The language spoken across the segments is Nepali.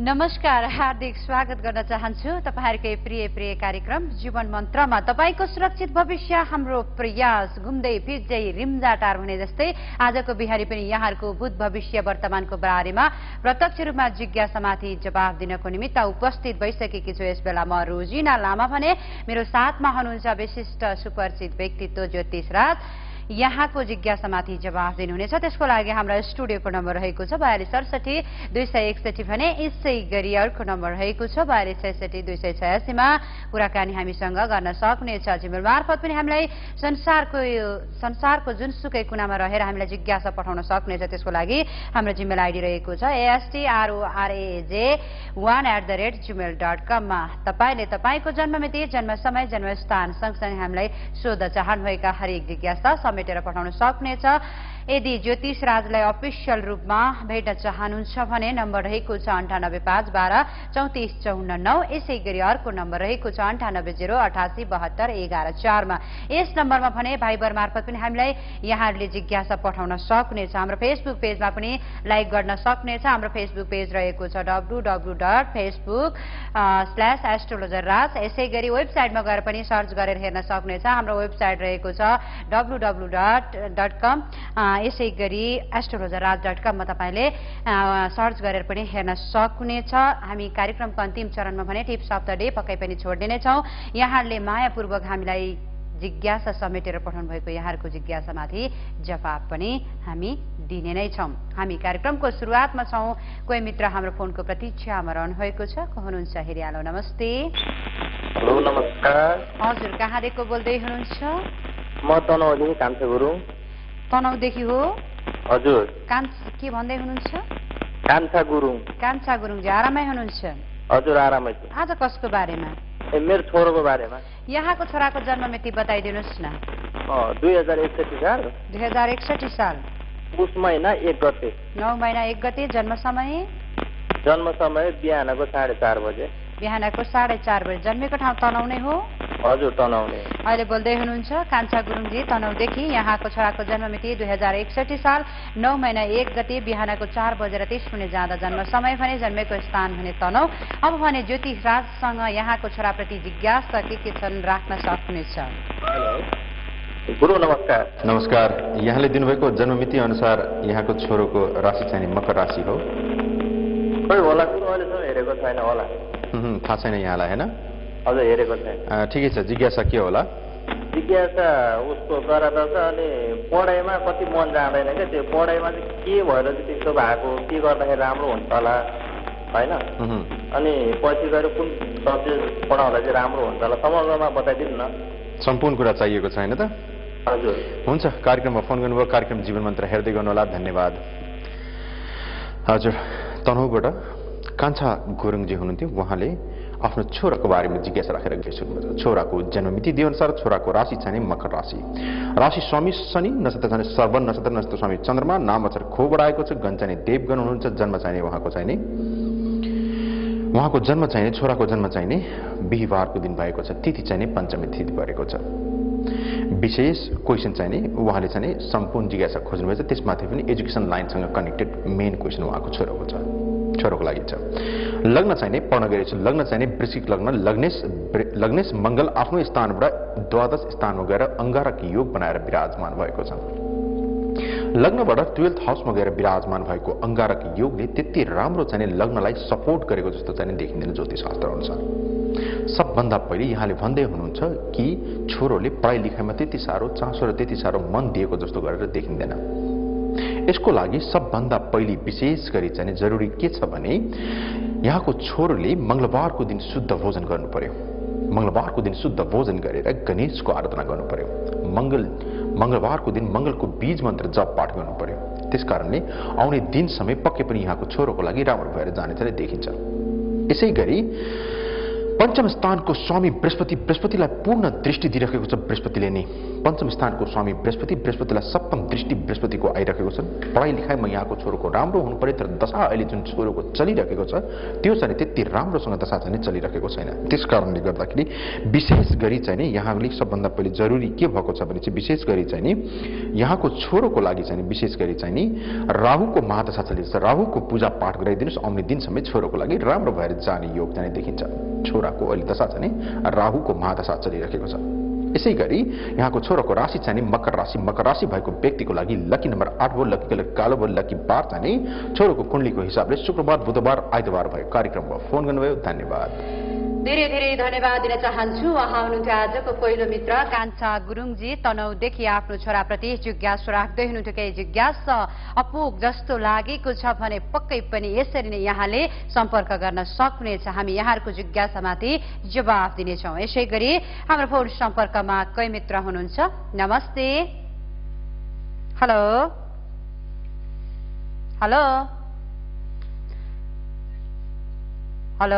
नमस्कार, हार्दिक स्वागत गर्न चाहन्छु तपाईहरुकै प्रिय कार्यक्रम जीवन मन्त्रमा। तपाईको सुरक्षित भविष्य हाम्रो प्रयास। घुम्दै फिर्दै रिमझाटार हुने जस्तै आजको बिहानी पनि यहाँहरुको भूत भविष्य वर्तमानको बारेमा प्रत्यक्ष रूपमा जिज्ञासामाथि जवाफ दिनको निमित्त उपस्थित भइसकेकी छु। यसबेला म रोजिना लामा भने मेरो साथमा हुनुहुन्छ विशिष्ट सुपरिचित व्यक्तित्व ज्योतिष राज। यहाँको जिज्ञासामाथि जवाफ दिनुहुनेछ। त्यसको लागि हाम्रो स्टुडियोको नम्बर रहेको छ 42 67 261 भने यसै गरी अर्को नम्बर रहेको छ 42 66 286 मा कुराकानी हामीसँग गर्न सक्नुहुनेछ। जिमेल मार्फत पनि हामीलाई संसारको जुनसुकै कुनामा रहेर हामीलाई जिज्ञासा पठाउन सक्नुहुनेछ। त्यसको लागि हाम्रो जिमेल आइडी रहेको छ astroraj1@gmail.com मा। तपाईले तपाईको जन्ममिति, जन्म समय, जन्मस्थान सँगसँगै हामीलाई सोध्न चाहनुभएका हरेक जिज्ञासा समेटेर पठाउन सक्नेछ। यदि ज्योतिष राजलाई अफिसियल रूपमा भेट्न चाहनुहुन्छ भने नम्बर रहेको छ 98 5 12 34 54 9। यसै गरी अर्को नम्बर रहेको छ 98 0 88 72 11 4 मा। यस नम्बरमा भने भाइबर मार्फत पनि हामीलाई यहाँहरूले जिज्ञासा पठाउन सक्नेछ। हाम्रो फेसबुक पेजमा पनि लाइक गर्न सक्नेछ। हाम्रो फेसबुक पेज रहेको छ www.facebook/astrologerraj। यसै गरी वेबसाइटमा गएर पनि सर्च गरेर हेर्न सक्नेछ। हाम्रो वेबसाइट रहेको छ www.com। यसै गरी astrologerraj.com मा तपाईले सर्च गरेर पनि हेर्न सक्नुहुनेछ। हामी कार्यक्रमको अन्तिम चरणमा भने टिप्स अफ द डे पक्कै पनि छोड्दिने छौं। यहाँहरूले मायापूर्वक हामीलाई जिज्ञासा समेटेर पठाउनु भएको यहाँहरूको जिज्ञासामाथि जवाफ पनि हामी दिने नै छौं। हामी कार्यक्रमको सुरुवातमा छौं। कोही मित्र हाम्रो फोनको प्रतीक्षामा रहनु भएको छ। को हुनुहुन्छ? हेरिहालौ, नमस्ते। हेलो, नमस्कार। हजुर, कहाँदेखि बोल्दै हुनुहुन्छ? म तनहुँदेखि कान्छा गुरुङ। तनहुँदेखि हो? हजुर। के भन्दै हुनुहुन्छ? कान्छा गुरुङ। कान्छा गुरुङजी, आरामै हुनुहुन्छ? हजुर, आरामै छु। आज कसको बारेमा? मेरो छोरोको बारेमा। यहाँको छोराको जन्ममिति बताइदिनुहोस् न। 2061 साल। 2061 साल। पुष महिना 1 गते। 9 महिना 1 गते। जन्म समय? जन्म समय बिहानको 4:30 बजे। बिहानको 4:30 बजे। जन्मेको ठाउँ तनहुँ नै हो? हजुर, तनहुँ नै। अहिले बोल्दै हुनुहुन्छ कान्छा गुरुङजी तनहुँदेखि। यहाँको छोराको जन्ममिति 2061 साल 9 महिना 1 गते बिहानको 4 बजेर 30 मिनेट जाँदा जन्म समय भने जन्मेको स्थान भने तनहुँ। अब भने ज्योतिष राजसँग यहाँको छोराप्रति जिज्ञासा के छन् राख्न सक्नुहुनेछ। गुरु नमस्कार। नमस्कार। यहाँले दिनुभएको जन्ममिति अनुसार यहाँको छोरोको राशि चाहिँ मकर राशि हो। खोइ होला, अहिलेसम्म हेरेको छैन होला। थाहा छैन यहाँलाई, हैन? हजुर, हेरेको छैन। ठिकै छ। जिज्ञासा के होला? जिज्ञासा उसको गरादा छ अनि पढाइमा कति मन जाँदैन क्या। त्यो पढाइमा चाहिँ के भएर चाहिँ त्यस्तो भएको, के गर्दाखेरि राम्रो हुन्छ होला, होइन? अनि पछि गएर कुन सब्जेक्ट पढाउँदा चाहिँ राम्रो हुन्छ होला, समग्रमा बताइदिनु न। सम्पूर्ण कुरा चाहिएको छैन त? हजुर। हुन्छ, कार्यक्रममा फोन गर्नुभयो। कार्यक्रम जीवन मन्त्र हेर्दै गर्नुहोला। धन्यवाद। हजुर, तनहुँबाट कान्छा गुरुङजी हुनुहुन्थ्यो। उहाँले आफ्नो छोराको बारेमा जिज्ञासा राखेर गइसक्नुभयो। छोराको जन्ममिति दिए अनुसार छोराको राशि चाहिँ मकर राशि। राशि स्वामी शनि, नक्षत्र चाहिँ श्रवण नक्षत्र, नक्षत्र स्वामी चन्द्रमा, नाम अक्षर खोबाट आएको छ। गण चाहिँ देवगण हुनुहुन्छ। जन्म चाहिँ उहाँको जन्म चाहिँ छोराको जन्म चाहिँ बिहीबारको दिन भएको छ। तिथि चाहिँ पञ्चमी तिथि परेको छ। विशेष क्वेसन चाहिँ उहाँले चाहिँ सम्पूर्ण जिज्ञासा खोज्नुभएछ। त्यसमाथि पनि एजुकेसन लाइनसँग कनेक्टेड मेन क्वेसन उहाँको छोरोको लागि छ। लग्न चाहिँ पढ्न गएको छ। लग्न चाहिँ वृश्चिक लग्न। लग्नेश मंगल आफ्नो स्थानबाट द्वादश स्थानमा गएर अंगारक योग बनाएर विराजमान भएको छ। लग्नबाट 12th हाउसमा गएर विराजमान भएको अंगारक योगले त्यति राम्रो चाहिँ लग्नलाई सपोर्ट गरेको जस्तो चाहिँ देखिँदैन ज्योतिष शास्त्र अनुसार। सबभन्दा पहिले यहाँले भन्दै हुनुहुन्छ कि छोरोले पढाइ लेखाइमा त्यति साह्रो चासो र त्यति साह्रो मन दिएको जस्तो गरेर देखिँदैन। यसको लागि सबभन्दा पहिले विशेष गरी चाहिँ जरुरी के छ भने यहाँको छोरोले मंगलबारको दिन शुद्ध भोजन गर्नु पर्यो। मंगलबारको दिन शुद्ध भोजन गरेर गणेशको आराधना गर्नु पर्यो। मंगलबारको दिन मंगलको बीज मन्त्र जप पाठ गर्नु पर्यो। त्यसकारणले आउने दिन समय पक्कै पनि यहाँको छोरोको लागि राम्रो भएर जाने चाहिँ देखिन्छ। यसै गरी पञ्चम स्थानको स्वामी बृहस्पतिलाई पूर्ण दृष्टि दिइरहेको छ बृहस्पतिले नै पञ्चम स्थानको स्वामी बृहस्पतिलाई सप्तम दृष्टि बृहस्पतिको आइरहेको छ पढाइ लेखाइमा यहाँको छोरोको राम्रो हुनु पर्यो तर दशा अहिले जुन छोरोको चलिरहेको छ त्यो चाहिँ त्यति राम्रोसँग दशा चाहिँ चलिरहेको छैन त्यसकारणले गर्दाखेरि विशेष गरी चाहिँ नि यहाँले सबभन्दा पहिले जरुरी के भएको छ भने चाहिँ विशेष गरी चाहिँ नि यहाँको छोरोको लागि चाहिँ विशेष गरी चाहिँ नि राहुको महादशा चलिरहेको छ राहुको पूजा पाठ गराइदिनुस् आउने दिनसम्म छोरोको लागि राम्रो भएर जाने योग चाहिँ देखिन्छ छोराको अहिले दशा चाहिँ राहुको महादशा चलिरहेको छ यसै गरी यहाँको छोराको राशि चाहिँ मकर राशि भएको व्यक्तिको लागि लकी नम्बर 8 भयो लकी कलर कालो भयो लकी बार चाहिँ छोरोको कुण्डलीको हिसाबले शुक्रबार बुधबार आइतबार भयो कार्यक्रममा फोन गर्नुभयो धन्यवाद धेरै धेरै धन्यवाद दिन चाहन्छु उहाँ हुनुहुन्थ्यो आजको पहिलो मित्र कान्छा गुरुङजी तनहुदेखि आफ्नो छोराप्रति जिज्ञासा राख्दै हुनुहुन्थ्यो केही जिज्ञासा अपुग जस्तो लागेको छ भने पक्कै पनि यसरी नै यहाँले सम्पर्क गर्न सक्नुहुनेछ हामी यहाँहरूको जिज्ञासामाथि जवाफ दिनेछौँ यसै गरी हाम्रो फोन सम्पर्कमा कोही मित्र हुनुहुन्छ नमस्ते हेलो हेलो हेलो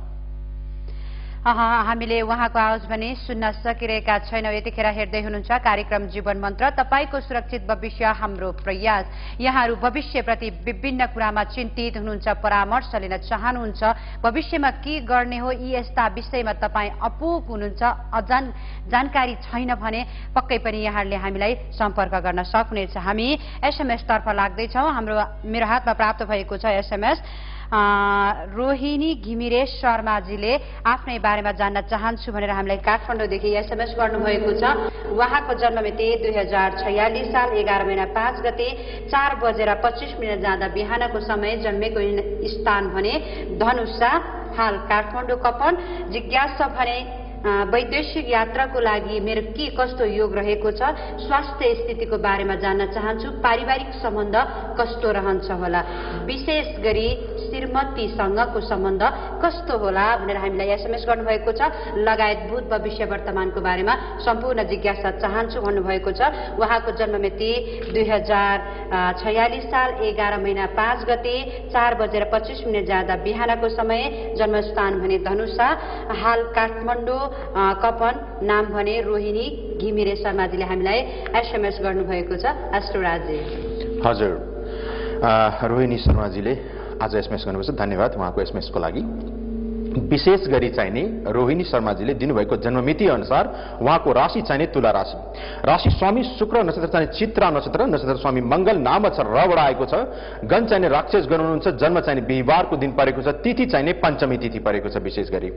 हामीले उहाँको आवाज पनि सुन्न सकिरहेका छैनौं यतिखेर हेर्दै हुनुहुन्छ कार्यक्रम जीवन मन्त्र तपाईको सुरक्षित भविष्य हाम्रो प्रयास यहाँहरू भविष्यप्रति विभिन्न कुरामा चिन्तित हुनुहुन्छ परामर्श लिन चाहनुहुन्छ भविष्यमा के गर्ने हो यी यस्ता विषयमा तपाई अपुग हुनुहुन्छ अजान जानकारी छैन भने पक्कै पनि यहाँहरूले हामीलाई सम्पर्क गर्न सक्नुहुनेछ हामी एसएमएस तर्फ लाग्दै छौं मेरो हातमा प्राप्त भएको छ एसएमएस रोहिणी घिमिरे शर्माजीले आफ्नै बारेमा जान्न चाहन्छु भनेर हामीलाई काठमाडौँदेखि एसएमएस गर्नुभएको छ उहाँको जन्ममिति 2046 साल 11 महिना 5 गते 4:25 जाँदा बिहानको समय जन्मेको स्थान भने धनुषा हाल काठमाडौँ कपन जिज्ञासा भने वैदेशिक यात्राको लागि मेरो के कस्तो योग रहेको छ स्वास्थ्य स्थितिको बारेमा जान्न चाहन्छु पारिवारिक सम्बन्ध कस्तो रहन्छ होला विशेष गरी श्रीमतीसँगको सम्बन्ध कस्तो होला भनेर हामीलाई एसएमएस गर्नुभएको छ लगायत भूत भविष्य वर्तमानको बारेमा सम्पूर्ण जिज्ञासा चाहन्छु भन्नुभएको छ उहाँको जन्ममिति 2046 साल 11 महिना 5 गते 4:25 जाँदा बिहानको समय जन्मस्थान भने धनुषा हाल काठमाडौँ कपन नाम भने रोहिणी घिमिरे शर्माजीले हामीलाई एसएमएस गर्नुभएको छ एस्ट्रोराजी हजुर रोहिणी शर्माजीले आज एसएमएस गर्नुभएको छ धन्यवाद उहाँको एसएमएसको लागि विशेष गरी चाहिने रोहिणी शर्माजीले दिनुभएको जन्ममिति अनुसार उहाँको राशि चाहिने तुला राशि स्वामी शुक्र नक्षत्र चाहिने चित्रा नक्षत्र स्वामी मंगल नाम छ रबाट आएको छ गण चाहिने राक्षस गर्नुहुन्छ जन्म चाहिने बिहीबारको दिन परेको छ तिथि चाहिने पञ्चमी तिथि परेको छ विशेष गरी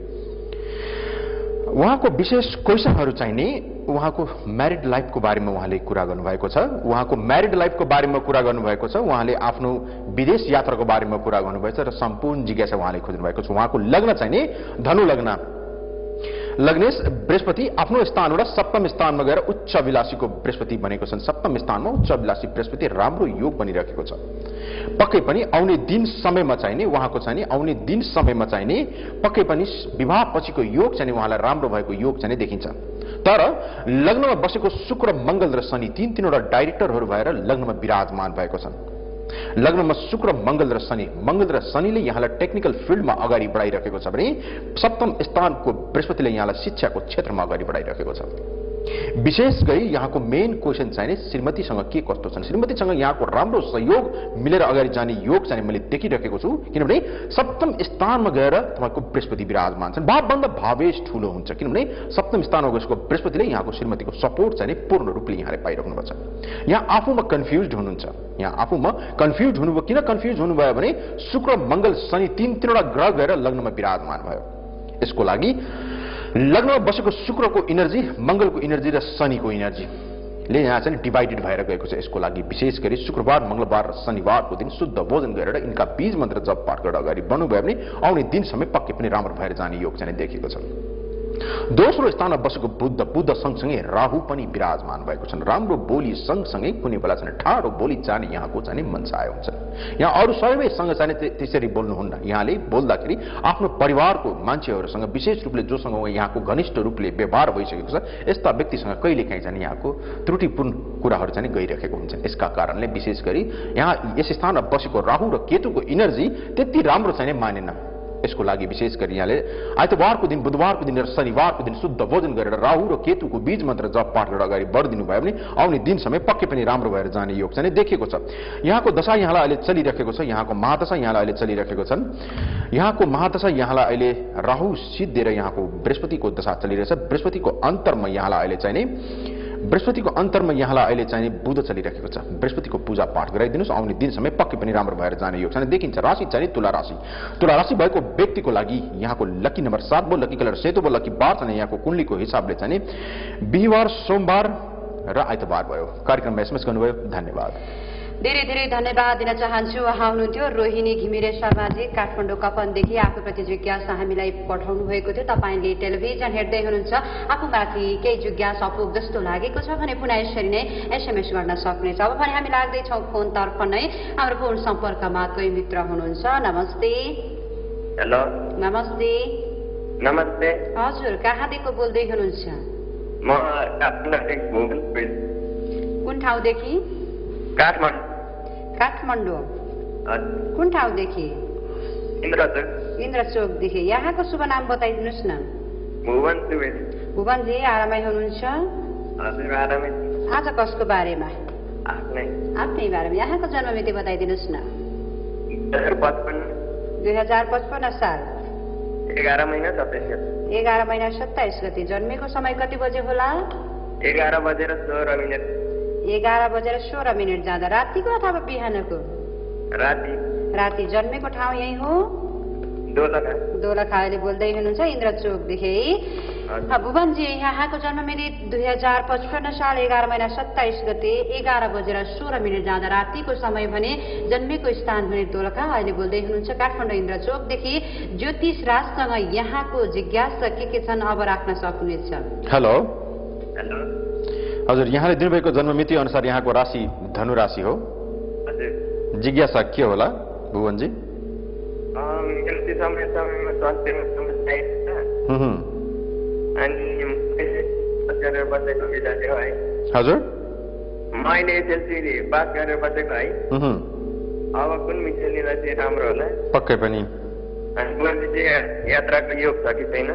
उहाँको विशेष क्वेशनहरू चाहिने उहाँको म्यारिड लाइफको बारेमा उहाँले कुरा गर्नुभएको छ उहाँको म्यारिड लाइफको बारेमा कुरा गर्नुभएको छ उहाँले आफ्नो विदेश यात्राको बारेमा कुरा गर्नुभएको छ र सम्पूर्ण जिज्ञासा उहाँले खोज्नु भएको छ उहाँको लग्न चाहिने धनु लग्न लग्नेश बृहस्पति आफ्नो स्थानबाट सप्तम स्थानमा गएर उच्च विलासीको बृहस्पति बनेको छन् सप्तम स्थानमा उच्च विलासी बृहस्पति राम्रो योग बनिरहेको छ पक्कै पनि आउने दिन समयमा चाहिने उहाँको चाहिने आउने दिन समयमा चाहिने पक्कै पनि विवाह पछिको योग चाहिने उहाँलाई राम्रो भएको योग चाहिने देखिन्छ तर लग्नमा बसेको शुक्र मंगल र शनि तीनवटा डाइरेक्टरहरू भएर लग्नमा विराजमान भएको छन् लग्नमा शुक्र मंगल र शनिले यहाँलाई टेक्निकल फिल्डमा अगाडि बढाइरहेको छ भने सप्तम स्थानको बृहस्पतिले यहाँलाई शिक्षाको क्षेत्रमा अगाडि बढाइरहेको छ विशेष गरी यहाँको मेन क्वेशन चाहिने श्रीमतीसँग के कस्तो छन् श्रीमतीसँग यहाँको राम्रो सहयोग मिलेर अगाडि जाने योग चाहिँ मैले देखिरहेको छु किनभने सप्तम स्थानमा गएर तपाईको बृहस्पति विराजमान छन् भावभन्दा भावेश ठूलो हुन्छ किनभने सप्तम स्थानमा गएको बृहस्पतिले यहाँको श्रीमतीको सपोर्ट चाहिँ पूर्ण रूपले यहाँले पाइराख्नुपर्छ यहाँ आफूमा कन्फ्युज्ड हुनुहुन्छ यहाँ आफूमा कन्फ्युज हुनुभयो किन कन्फ्युज हुनुभयो भने शुक्र मंगल शनि तीनवटा ग्रह गएर लग्नमा विराजमान भयो यसको लागि लग्नमा बसेको शुक्रको इनर्जी मंगलको इनर्जी र शनिको इनर्जीले यहाँ चाहिँ डिभाइडेड भएर गएको छ यसको लागि विशेष गरी शुक्रबार मंगलबार र शनिबारको दिन शुद्ध भोजन गरेर इनका बीज मन्त्र जप पाठ गरेर अगाडि बढ्नुभयो भने आउने दिनसम्म पक्कै पनि राम्रो भएर जाने योग चाहिँ देखेको छ दोस्रो स्थानमा बसेको बुद्ध सँगसँगै राहु पनि विराजमान भएको छन् राम्रो बोली सँगसँगै कुनै बेला चाहिँ ठाडो बोली जाने यहाँको चाहिँ मनसाय हुन्छ यहाँ अरू सबैसँग चाहिँ त्यसरी बोल्नुहुन्न यहाँले बोल्दाखेरि आफ्नो परिवारको मान्छेहरूसँग विशेष रूपले जोसँग यहाँको घनिष्ठ रूपले व्यवहार भइसकेको छ यस्ता व्यक्तिसँग कहिलेकाहीँ चाहिँ यहाँको त्रुटिपूर्ण कुराहरू चाहिँ गइरहेको हुन्छ यसका कारणले विशेष गरी यहाँ यस स्थानमा बसेको राहु र केतुको इनर्जी त्यति राम्रो चाहिँ मानेन यसको लागि विशेष गरी यहाँले आइतबारको दिन बुधबारको दिन र शनिबारको दिन शुद्ध भोजन गरेर राहु र केतुको बीज मन्त्र जप पाठ गरेर अगाडि बढिदिनु भयो भने आउने दिन समय पक्कै पनि राम्रो भएर जाने योग चाहिँ देखिएको छ। यहाँको दशा यहाँलाई अहिले चलिरहेको छ, यहाँको महादशा यहाँलाई अहिले चलिरहेको छन्। यहाँको महादशा यहाँलाई अहिले राहु सिद्धिएर यहाँको बृहस्पतिको दशा चलिरहेछ। बृहस्पतिको अन्तरमा यहाँलाई अहिले चाहिँ बुध चलिरहेको छ। बृहस्पतिको पूजा पाठ गराइदिनुहोस्, आउने दिन समय पक्कै पनि राम्रो भएर जाने योग चाहिँ देखिन्छ। राशि चाहिँ तुला राशि। तुला राशि भएको व्यक्तिको लागि यहाँको लकी नम्बर 7 भयो, लकी कलर सेतो भयो, लकी बार चाहिँ यहाँको कुण्डलीको हिसाबले चाहिँ बिहिबार, सोमबार र आइतबार भयो। कार्यक्रममा एसएमएस गर्नुभयो, धन्यवाद। धेरै धेरै धन्यवाद दिन चाहन्छु। उहाँ हुनुहुन्थ्यो रोहिणी घिमिरे शर्माजी, काठमाडौँ कपनदेखि। आफूप्रति जिज्ञासा हामीलाई पठाउनु भएको थियो। तपाईँले टेलिभिजन हेर्दै हुनुहुन्छ, आफूमाथि केही जिज्ञासा अपुग जस्तो लागेको छ भने पुनः यसरी नै एसएमएस गर्न सक्नेछ। अब भने हामी लाग्दैछौँ फोनतर्फ नै। हाम्रो फोन सम्पर्कमा कोही मित्र हुनुहुन्छ। नमस्ते। हेलो। नमस्ते। नमस्ते। हजुर, कहाँदेखि बोल्दै हुनुहुन्छ? म कुन ठाउँदेखि? काठमाडौँ। कुन ठाउँदेखि? इन्द्रचोकदेखि। यहाँको शुभ नाम बताइदिनुहोस् न। भुवनजी, आरामै हुनुहुन्छ? आज कसको बारेमा? आफ्नै बारेमा। यहाँको जन्ममिति बताइदिनुहोस् न। 2055 साल 11 महिना 27 गते जन्मेको। समय कति बजे होला? 11:16 जाँदा। रातिको अथवा बिहानको? राति। जन्मेको ठाउँ यही हो? दोलखा। अहिले बोल्दै हुनुहुन्छ इन्द्रचोकदेखि। भुवनजी, यहाँको जन्ममिति 2055 साल 11 महिना 27 गते 11:16 जाँदा रातिको समय भने जन्मेको स्थान भने दोलखा। अहिले बोल्दै हुनुहुन्छ काठमाडौँ इन्द्रचोकदेखि। ज्योतिष राजसँग यहाँको जिज्ञासा के छन् अब राख्न सक्नुहुनेछ। हेलो। हजुर, यहाँले दिनुभएको जन्ममिति अनुसार यहाँको राशि धनु राशि हो। जिज्ञासा के होला भुवनजी? हजुर, मैले एसएलसी पास गरेर बसेको है। अब कुन विषयले चाहिँ राम्रो होला? पक्कै पनि यात्राको योग छ कि छैन?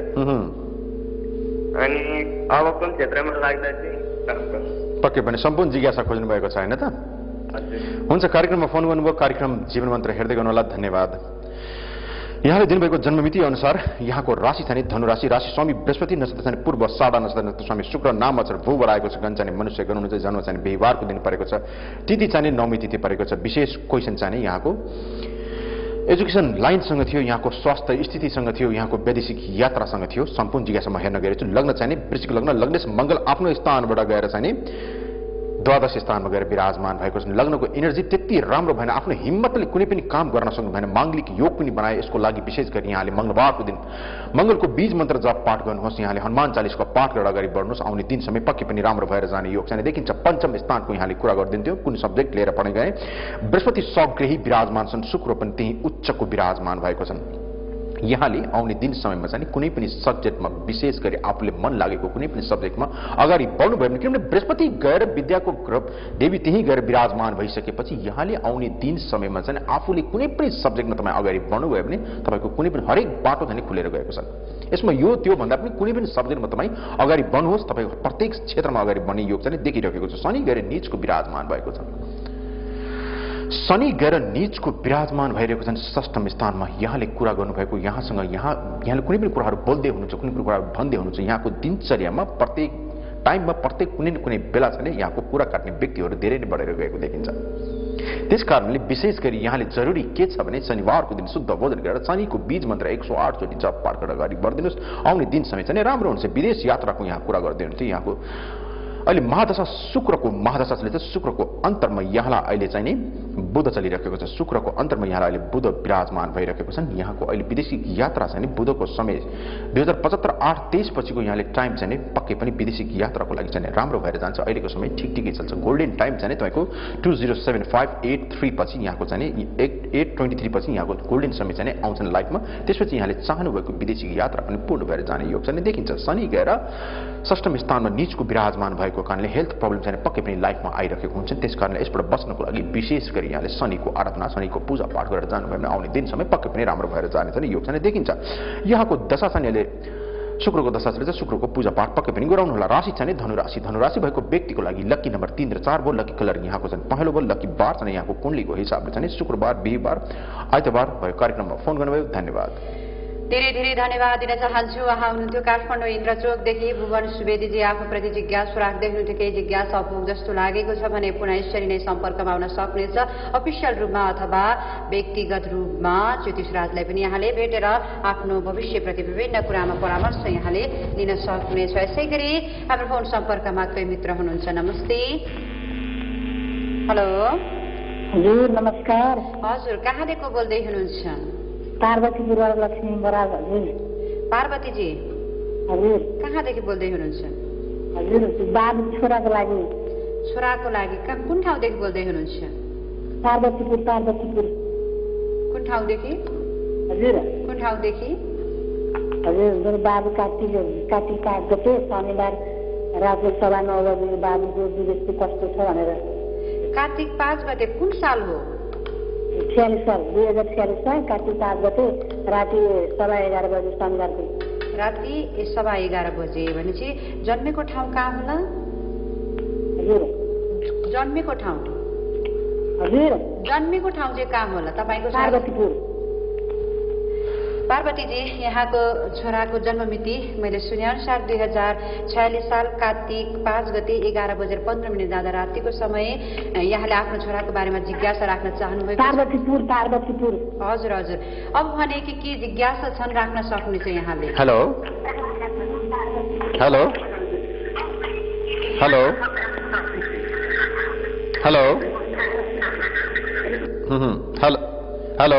अनि अब कुन क्षेत्रमा लाग्दा चाहिँ पक्कै पनि सम्पूर्ण जिज्ञासा खोज्नु भएको छ हैन त? हुन्छ, कार्यक्रममा फोन गर्नुभयो। कार्यक्रम जीवन मन्त्र हेर्दै गर्नु होला, धन्यवाद। यहाँले दिनुभएको जन्ममिति अनुसार यहाँको राशि चाहिँ धनु राशि। राशि स्वामी बृहस्पति, नक्षत्र चाहिँ पूर्व साडा, नक्षत्र स्वामी शुक्र, नाम अक्षर भू बनाएको छ। गण चाहिँ मनुष्य गर्नु चाहिँ जन्म चाहिँ बिहिबारको दिन परेको छ। तिथि चाहिँ नवमी तिथि परेको छ। विशेष क्वेसन चाहिँ यहाँको एजुकेसन लाइनसँग थियो, यहाँको स्वास्थ्य स्थितिसँग थियो, यहाँको वैदेशिक यात्रासँग थियो। सम्पूर्ण जिज्ञासा म हेर्न गएको छु। लग्न चाहिँ वृश्चिक लग्न। लग्नेश मङ्गल आफ्नो स्थानबाट गएर चाहिँ द्वादश स्थानमा गएर विराजमान भएको छ। लग्नको एनर्जी त्यति राम्रो भएन, आफ्नो हिम्मतले कुनै पनि काम गर्न सक्नु भएन। माङ्गलिक योग पनि बनाए। यसको लागि विशेष गरी यहाँले मङ्गलबारको दिन मङ्गलको बीज मन्त्र जप पाठ गर्नुहोस्। यहाँले हनुमान चालिसको पाठ गरेर अगाडि बढ्नुहोस्। आउने दिन समय पक्कै पनि राम्रो भएर जाने योग चाहिँ देखिन्छ। पञ्चम स्थानको यहाँले कुरा गरिदिन्थ्यो, कुन सब्जेक्ट लिएर पढ्न गए। बृहस्पति स्वग्रही विराजमान छन्, शुक्र पनि त्यही उच्चको विराजमान भएको छन्। यहाँले आउने दिन समयमा चाहिँ कुनै पनि सब्जेक्टमा विशेष गरी आफूले मन लागेको कुनै पनि सब्जेक्टमा अगाडि बढ्नु भयो भने, किनभने बृहस्पति गएर विद्याको ग्रह देवी त्यही गएर विराजमान भइसकेपछि यहाँले आउने दिन समयमा चाहिँ आफूले कुनै पनि सब्जेक्टमा तपाईँ अगाडि बढ्नुभयो भने तपाईँको कुनै पनि हरेक बाटो चाहिँ खुलेर गएको छ। यसमा यो त्यो भन्दा पनि कुनै पनि सब्जेक्टमा तपाईँ अगाडि बढ्नुहोस्। तपाईँको प्रत्येक क्षेत्रमा अगाडि बढ्ने योग चाहिँ देखिरहेको छ। शनि गएर नीचको विराजमान भएको छ। शनि गएर नीचको विराजमान भइरहेको छन् षष्ठम स्थानमा। यहाँले कुरा गर्नुभएको यहाँसँग यहाँले कुनै पनि कुराहरू बोल्दै हुनुहुन्छ, कुनै पनि कुराहरू भन्दै हुनुहुन्छ। यहाँको दिनचर्यामा प्रत्येक टाइममा प्रत्येक कुनै न कुनै बेला चाहिँ यहाँको कुरा काट्ने व्यक्तिहरू धेरै नै बढेर गएको देखिन्छ। त्यस कारणले विशेष गरी यहाँले जरुरी के छ भने शनिबारको दिन शुद्ध भोजन गरेर शनिको बीज मन्त्र 108 चोटि जप पाठ गरेर अगाडि बढिदिनुहोस्। आउने दिन समय चाहिँ राम्रो हुन्छ। विदेश यात्राको यहाँ कुरा गर्दै हुनुहुन्थ्यो। यहाँको अहिले महादशा शुक्रको महादशा चलिरहेछ। शुक्रको अन्तरमा यहाँलाई अहिले चाहिँ नि बुध चलिरहेको छ। शुक्रको अन्तरमा यहाँलाई अहिले बुध विराजमान भइरहेको छन्। यहाँको अहिले विदेशी यात्रा चाहिँ बुधको समय 2075-8-23 पछिको यहाँले टाइम चाहिँ पक्कै पनि विदेशी यात्राको लागि चाहिँ राम्रो भएर जान्छ। अहिलेको समय ठिकै चल्छ। गोल्डन टाइम चाहिँ तपाईँको 2075-83 पछि यहाँको चाहिँ 823 पछि यहाँको गोल्डन समय चाहिँ आउँछन् लाइफमा। त्यसपछि यहाँले चाहनुभएको विदेशी यात्रा पनि पूर्ण भएर जाने योग चाहिँ देखिन्छ। शनि गएर षष्ठम स्थानमा नीचको विराजमान भएको कारणले हेल्थ प्रब्लम चाहिँ पक्कै पनि लाइफमा आइरहेको हुन्छ। त्यस कारणले यसबाट बच्नको लागि विशेष गरी यहाँले शनिको आराधना शनिको पूजा पाठ गरेर जानुभयो भने आउने दिनसम्म पक्कै पनि राम्रो भएर जानेछ नि योग चाहिँ देखिन्छ। यहाँको दशा शनिले शुक्रको दशाले चाहिँ शुक्रको पूजा पाठ पक्कै पनि गराउनु होला। राशि चाहिँ धनुराशि। धनुराशि भएको व्यक्तिको लागि लकी नम्बर 3 र 4 भयो। लकी कलर यहाँको चाहिँ पहेँलो भयो। लकी बार चाहिँ यहाँको कुण्डलीको हिसाबले चाहिँ शुक्रबार बिहीबार आइतबार भयो। कार्यक्रममा फोन गर्नुभयो धन्यवाद। धेरै धेरै धन्यवाद दिन चाहन्छु। उहाँ हुनुहुन्थ्यो काठमाडौँ इन्द्रचोकदेखि भुवन सुवेदीजी। आफूप्रति जिज्ञासु राख्दै हुनुहुन्थ्यो केही जिज्ञासा अपुग जस्तो लागेको छ भने पुनः यसरी नै सम्पर्कमा आउन सक्नेछ। अफिसियल रूपमा अथवा व्यक्तिगत रूपमा ज्योतिष राजलाई पनि यहाँले भेटेर आफ्नो भविष्यप्रति विभिन्न कुरामा परामर्श यहाँले लिन सक्नेछ। यसै गरी हाम्रो फोन सम्पर्कमा कोही मित्र हुनुहुन्छ। नमस्ते। हेलो हजुर नमस्कार। हजुर कहाँदेखि बोल्दै हुनुहुन्छ? पार्वतीपुर लक्ष्मी बराल। हजुर पार्वतीजी हजुर कहाँदेखि बोल्दै हुनुहुन्छ? हजुर बाबु छोराको लागि। छोराको लागि कुन ठाउँदेखि बोल्दै हुनुहुन्छ? पार्वतीपुर। पार्वतीपुर कुन ठाउँदेखि? हजुर कुन ठाउँदेखि? हजुर मेरो बाबु कार्तिक 5 गते शनिबार राति 9:15 बजे बाबुको विदेशको कस्तो छ भनेर। कार्तिक 5 गते कुन साल हो? 46 साल 2046 साल कार्तिक 5 गते राति 11:15 बजे शनिबारको राति 11:15 बजे। भनेपछि जन्मेको ठाउँ कहाँ होला? हजुर जन्मेको ठाउँ हजुर जन्मेको ठाउँ चाहिँ कहाँ होला तपाईँको? पार्वतीपुर। पार्वतीजी यहाँको छोराको जन्ममिति मैले सुनेअनुसार 2046 साल कार्तिक 5 गते 11:15 जाँदा रातिको समय यहाँले आफ्नो छोराको बारेमा जिज्ञासा राख्न चाहनुभएको? पार्वतीपुर। पार्वतीपुर। हजुर हजुर। अब भने के जिज्ञासा छन् राख्न सक्नुहुन्छ यहाँले? Hello hello hello hello hello hello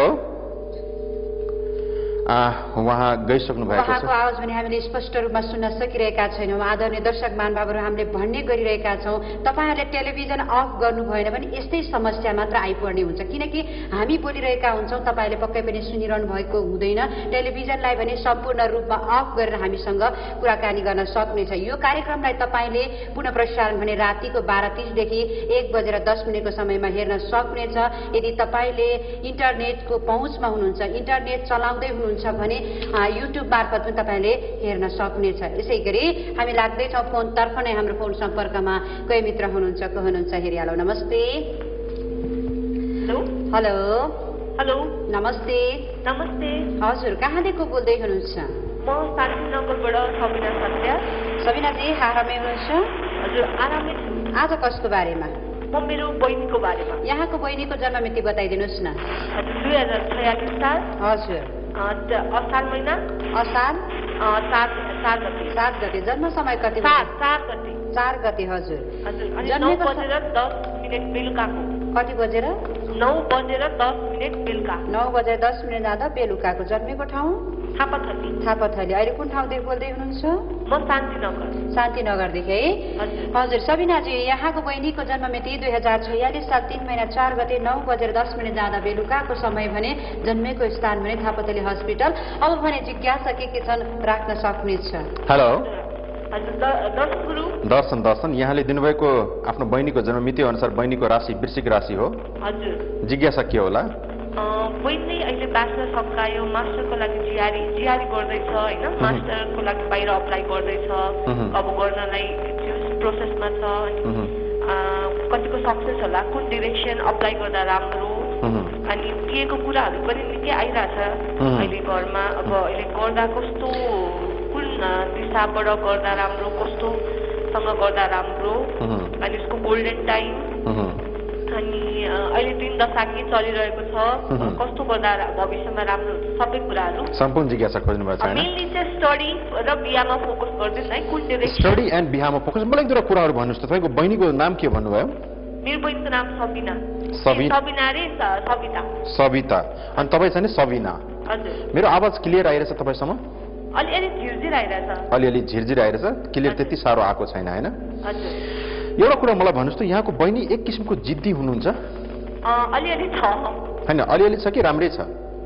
उहाँ गइसक्नु भएको छ। उहाँको आवाज भने हामीले स्पष्ट रूपमा सुन्न सकिरहेका छैनौँ। आदरणीय दर्शक महानुभावहरू, हामीले भन्ने गरिरहेका छौँ तपाईँहरूले टेलिभिजन अफ गर्नु भएन भने यस्तै समस्या मात्र आइपर्ने हुन्छ। किनकि हामी बोलिरहेका हुन्छौँ, तपाईँले पक्कै पनि सुनिरहनु भएको हुँदैन। टेलिभिजनलाई भने सम्पूर्ण रूपमा अफ गरेर हामीसँग कुराकानी गर्न सक्नेछ। यो कार्यक्रमलाई तपाईँले पुनः प्रसारण भने रातिको 12:30 1:10 को समयमा हेर्न सक्नेछ। यदि तपाईँले इन्टरनेटको पहुँचमा हुनुहुन्छ, इन्टरनेट चलाउँदै हुनुहुन्छ भने युट्युब मार्फत पनि तपाईँले हेर्न सक्नेछ। यसै गरी हामी लाग्दैछौँ फोनतर्फ नै। हाम्रो फोन सम्पर्कमा कोही मित्र हुनुहुन्छ। को हुनुहुन्छ हेरिहालौ। नमस्ते। हेलो हेलो नमस्ते। नमस्ते। हजुर कहाँदेखि बोल्दै हुनुहुन्छ? म शान्तिनगरबाट सबिना सत्या। सबिनाजी आरामै हुनुहुन्छ? हजुर आरामै छु। आज कसको बारेमा? म मेरो बहिनीको बारेमा। यहाँको बहिनीको जन्ममिति बताइदिनुहोस् न। हजुर 2046 साल। हजुर असार महिना। असार 7 गते। 7 गते। जन्म समय कति? 4 गते। 4 गते। हजुर हजुर। 9:10 बेलुकाको। कति बजेर? 9:10 बेलुका। 9:10 जाँदा बेलुकाको। जन्मेको ठाउँ? थापाथली। थापाथली। अहिले कुन ठाउँदेखि बोल्दै हुनुहुन्छ? म शान्तिनगर। शान्तिनगरदेखि है? हजुर सबिनाजी यहाँको बहिनीको जन्ममिति 2046 साल 3 महिना 4 गते 9:10 जाँदा बेलुकाको समय भने जन्मेको स्थान भने थापाथली हस्पिटल। अब भने जिज्ञासा के छन् राख्न सक्नेछ। हेलो दर्शन। दर्शन यहाँले दिनुभएको आफ्नो बहिनीको जन्ममिति अनुसार बहिनीको राशि वृश्चिक राशि हो। हजुर। जिज्ञासा के होला? बहिनी अहिले ब्याचलर सकायो, मास्टरको लागि जिआरी गर्दैछ होइन। मास्टरको लागि बाहिर अप्लाई गर्दैछ। अब गर्नलाई प्रोसेसमा छ। कतिको सक्सेस होला, कुन डिरेक्सन अप्लाई गर्दा राम्रो, अनि केको कुराहरू पनि निकै आइरहेछ अहिले घरमा। अब अहिले गर्दा कस्तो, कुन दिशाबाट गर्दा राम्रो, कस्तोसँग गर्दा राम्रो, अनि उसको गोल्डन टाइम, अनि अहिले 3 दशा के चलिरहेको छ, कस्तो गर्दा भविष्यमा राम्रो हुन्छ, सबै कुराहरू सम्पूर्ण जिज्ञासा खोज्नु भएको छ। मेनली चाहिँ स्टडी र बिहामा फोकस गर्दिनु है। कुन डिरेक्सन स्टडी एन्ड बिहामा फोकस। मलाई एक दुईवटा कुराहरू भन्नुहोस् त। तपाईँको बहिनीको नाम के भन्नुभयो? मेरो बहिनीको नाम सबिना। सबिना रे सबिता। सबिता। अनि तपाईँ चाहिँ सबिना। हजुर। मेरो आवाज क्लियर आइरहेछ तपाईँसम्म? अलिअलि झिरझिर आइरहेछ। अलिअलि झिरझिर आइरहेछ, क्लियर त्यति साह्रो आएको छैन होइन? हजुर। एउटा कुरा मलाई भन्नुहोस् त, यहाँको बहिनी एक किसिमको जिद्दी हुनुहुन्छ? अलिअलि छ। होइन अलिअलि छ कि राम्रै छ?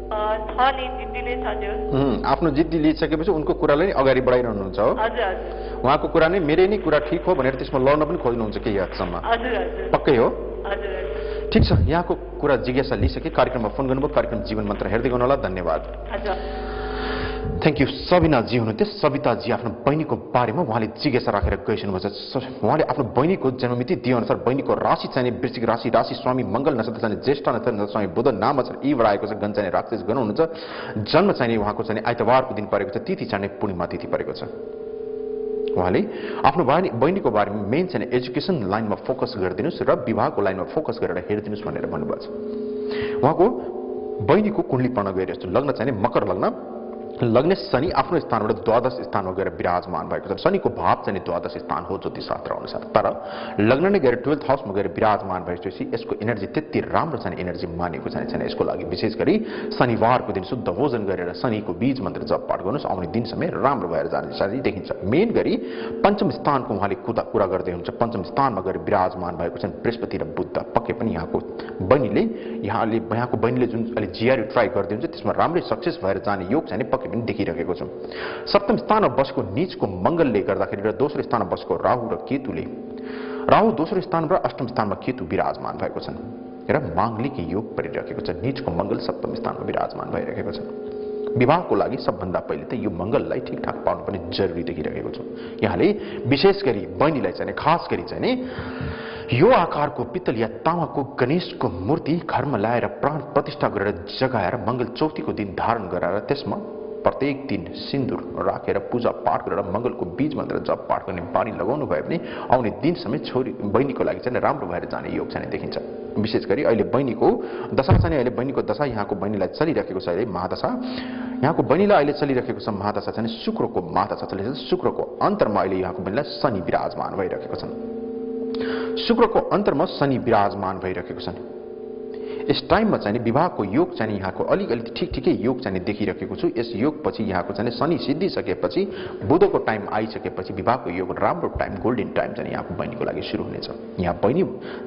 छ नि जिद्दीले छ त्यो आफ्नो जिद्दी लिइसकेपछि उनको कुरालाई नै अगाडि बढाइरहनुहुन्छ हो हजुर हजुर उहाँको कुरा नै मेरै नै कुरा ठिक हो भनेर त्यसमा लड्न पनि खोज्नुहुन्छ केही हदसम्म हजुर हजुर पक्कै हो हजुर ठिक छ यहाँको कुरा जिज्ञासा लिइसके कार्यक्रममा फोन गर्नुभयो कार्यक्रम जीवन मन्त्र हेर्दै गर्नु होला धन्यवाद हजुर थ्याङ्क यू सबिनाजी हुनुहुन्थ्यो सबिताजी आफ्नो बहिनीको बारेमा उहाँले जिज्ञासा राखेर गइसक्नु भएको उहाँले आफ्नो बहिनीको जन्ममिति दिए अनुसार बहिनीको राशि चाहिने वृश्चिक राशि राशि स्वामी मङ्गल नक्षत्र चाहिने ज्येष्ठ नक्षत्र स्वामी बुध नाम अक्षर ई बढाएको छ गण चाहिने राक्षस गण हुनुहुन्छ जन्म चाहिने उहाँको चाहिने आइतबारको दिन परेको छ तिथि चाहिने पूर्णिमा तिथि परेको छ उहाँले आफ्नो बहिनीको बारेमा मेन चाहिँ एजुकेसन लाइनमा फोकस गरिदिनुहोस् र विवाहको लाइनमा फोकस गरेर हेरिदिनुहोस् भनेर भन्नुभएको छ उहाँको बहिनीको कुण्डली पढ्न गइरहेको छ लग्न चाहिने मकर लग्न शनि आफ्नो स्थानबाट द्वादश स्थानमा गएर विराजमान भएको छ शनिको भाव चाहिँ द्वादश स्थान हो ज्योतिषशास्त्र अनुसार तर लग्न नै गएर 12th हाउसमा गएर विराजमान भएपछि यसको एनर्जी त्यति राम्रो छैन एनर्जी मानेको छैन यसको लागि विशेष गरी शनिबारको दिन शुद्ध भोजन गरेर शनिको बीज मन्त्र जप पाठ गर्नुहोस् आउने दिन समय राम्रो भएर जाने देखिन्छ मेन गरी पञ्चम स्थानको उहाँले कुरा गर्दै हुन्छ पञ्चम स्थानमा गएर विराजमान भएको छन् बृहस्पति र बुध पक्कै पनि यहाँको बहिनीले जुन अहिले जिआरयु ट्राई गर्दै हुन्छ त्यसमा राम्रै सक्सेस भएर जाने योग चाहिँ पक्कै पनि देखिरहेको छ सप्तम स्थानमा बसेको नीचको मङ्गलले गर्दाखेरि र दोस्रो स्थानमा बसेको राहु दोस्रो स्थान र अष्टम स्थानमा केतु विराजमान भएको छन् र माङ्गलिक योग परिरहेको छ नीचको मङ्गल सप्तम स्थानमा विराजमान भइरहेको छ विवाहको लागि सबभन्दा पहिले त यो मङ्गललाई ठिकठाक पाउनु पनि जरुरी देखिरहेको छ यहाँले विशेष गरी बहिनीलाई चाहिँ खास गरी चाहिँ यो आकारको पित्तल या तामाको गणेशको मूर्ति घरमा ल्याएर प्राण प्रतिष्ठा गरेर जगाएर मङ्गल चौथीको दिन धारण गराएर त्यसमा प्रत्येक दिन सिन्दुर राखेर पूजा पाठ गरेर मङ्गलको बीज मन्त्र जप पाठ गर्ने बानी लगाउनु भयो भने आउने दिन समय बहिनीको लागि चाहिँ राम्रो भएर जाने योग चाहिँ देखिन्छ विशेष गरी अहिले बहिनीको दशा चाहिँ अहिले बहिनीको दशा यहाँको बहिनीलाई चलिरहेको छ अहिले महादशा यहाँको बहिनीलाई अहिले चलिरहेको छ महादशा चाहिँ शुक्रको महादशा चलिरहेको छ शुक्रको अन्तरमा अहिले यहाँको बहिनीलाई शनि विराजमान भइरहेको छन् शुक्रको अन्तरमा शनि विराजमान भइरहेको छन् यस टाइममा चाहिँ विवाहको योग चाहिँ यहाँको अलिकति ठिकै योग चाहिँ देखिरहेको छु यस योग पछि यहाँको चाहिँ शनि सिद्धिसकेपछि बुधको टाइम आइसकेपछि विवाहको योग राम्रो टाइम गोल्डन टाइम चाहिँ यहाँको बहिनीको लागि सुरु हुनेछ यहाँ बहिनी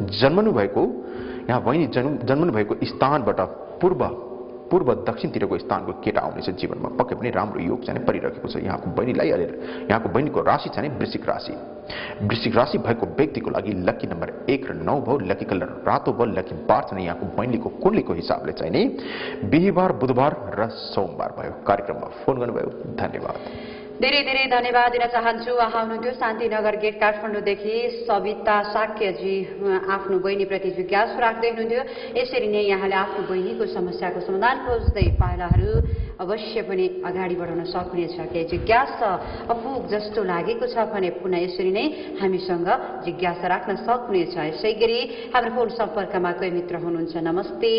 जन्मनु भएको स्थानबाट पूर्व दक्षिणतिरको स्थानको केटा आउनेछ जीवनमा पक्कै पनि राम्रो योग चाहिँ परिरहेको छ यहाँको बहिनीलाई यहाँको बहिनीको राशि चाहिँ वृश्चिक राशि भएको व्यक्तिको लागि लकी नम्बर 1 र 9 भयो लकी कलर रातो भयो लकी बार चाहिँ यहाँको बहिनीको कुण्डलीको हिसाबले चाहिँ नि बिहीबार बुधबार र सोमबार भयो कार्यक्रममा फोन गर्नुभयो धन्यवाद धेरै धेरै धन्यवाद दिन चाहन्छु उहाँ हुनुहुन्थ्यो शान्तिनगर गेट काठमाडौँदेखि सविता साक्यजी आफ्नो बहिनीप्रति जिज्ञासा राख्दै हुनुहुन्थ्यो यसरी नै यहाँले आफ्नो बहिनीको समस्याको समाधान खोज्दै पाइलाहरू अवश्य पनि अगाडि बढाउन सक्नुहुनेछ केही जिज्ञासा अपुग जस्तो लागेको छ भने पुनः यसरी नै हामीसँग जिज्ञासा राख्न सक्नुहुनेछ यसै गरी हाम्रो फोन सम्पर्कमा कोही मित्र हुनुहुन्छ नमस्ते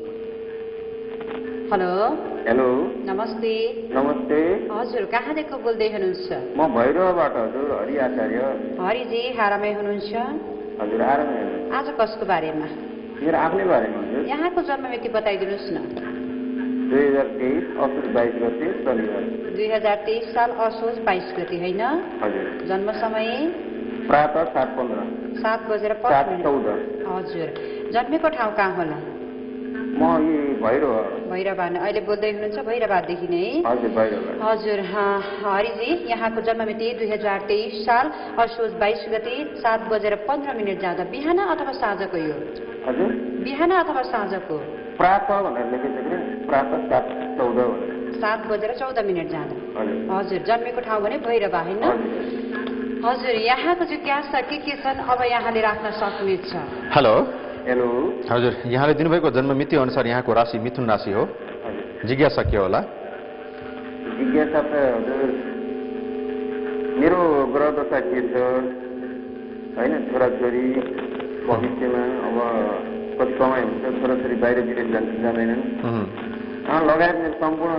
हेलो हेलो नमस्ते नमस्ते हजुर कहाँदेखि बोल्दै हुनुहुन्छ म भैरवबाट हजुर हरि आचार्य हरिजी आरामै हुनुहुन्छ हजुर आरामै आज कसको बारेमा मेरो आफ्नै बारेमा हजुर यहाँको जन्ममिति बताइदिनुहोस् न 2023 असोज 22 गते शनिबार 2023 साल असोज 22 गते हैन हजुर जन्म समय प्रातः 7:15 7:14 हजुर जन्मेको ठाउँ कहाँ होला म यी भैरवान अहिले बोल्दै हुनुहुन्छ भैरवादेखि नै हजुर हरिजी यहाँको जन्ममिति 2023 साल असोज 22 गते 7:15 जाँदा बिहान अथवा साँझको यो हजुर बिहान अथवा साँझको प्रातः भनेर लेखेको छ प्रातः 7:14 जाँदा हजुर जन्मेको ठाउँ भने भैरवा हैन हजुर यहाँको जिज्ञासा के छन् अब यहाँले राख्न सक्नुहुनेछ हेलो हेलो हजुर यहाँले दिनुभएको जन्ममिति अनुसार यहाँको राशि मिथुन राशि हो जिज्ञासा के होला जिज्ञासा त हजुर मेरो ग्रह दशा के छ हैन छोराछोरी भविष्यमा अब कति कमाइ हुन्छ छोराछोरी बाहिर विदेश जाँदैनन् लगायत मेरो सम्पूर्ण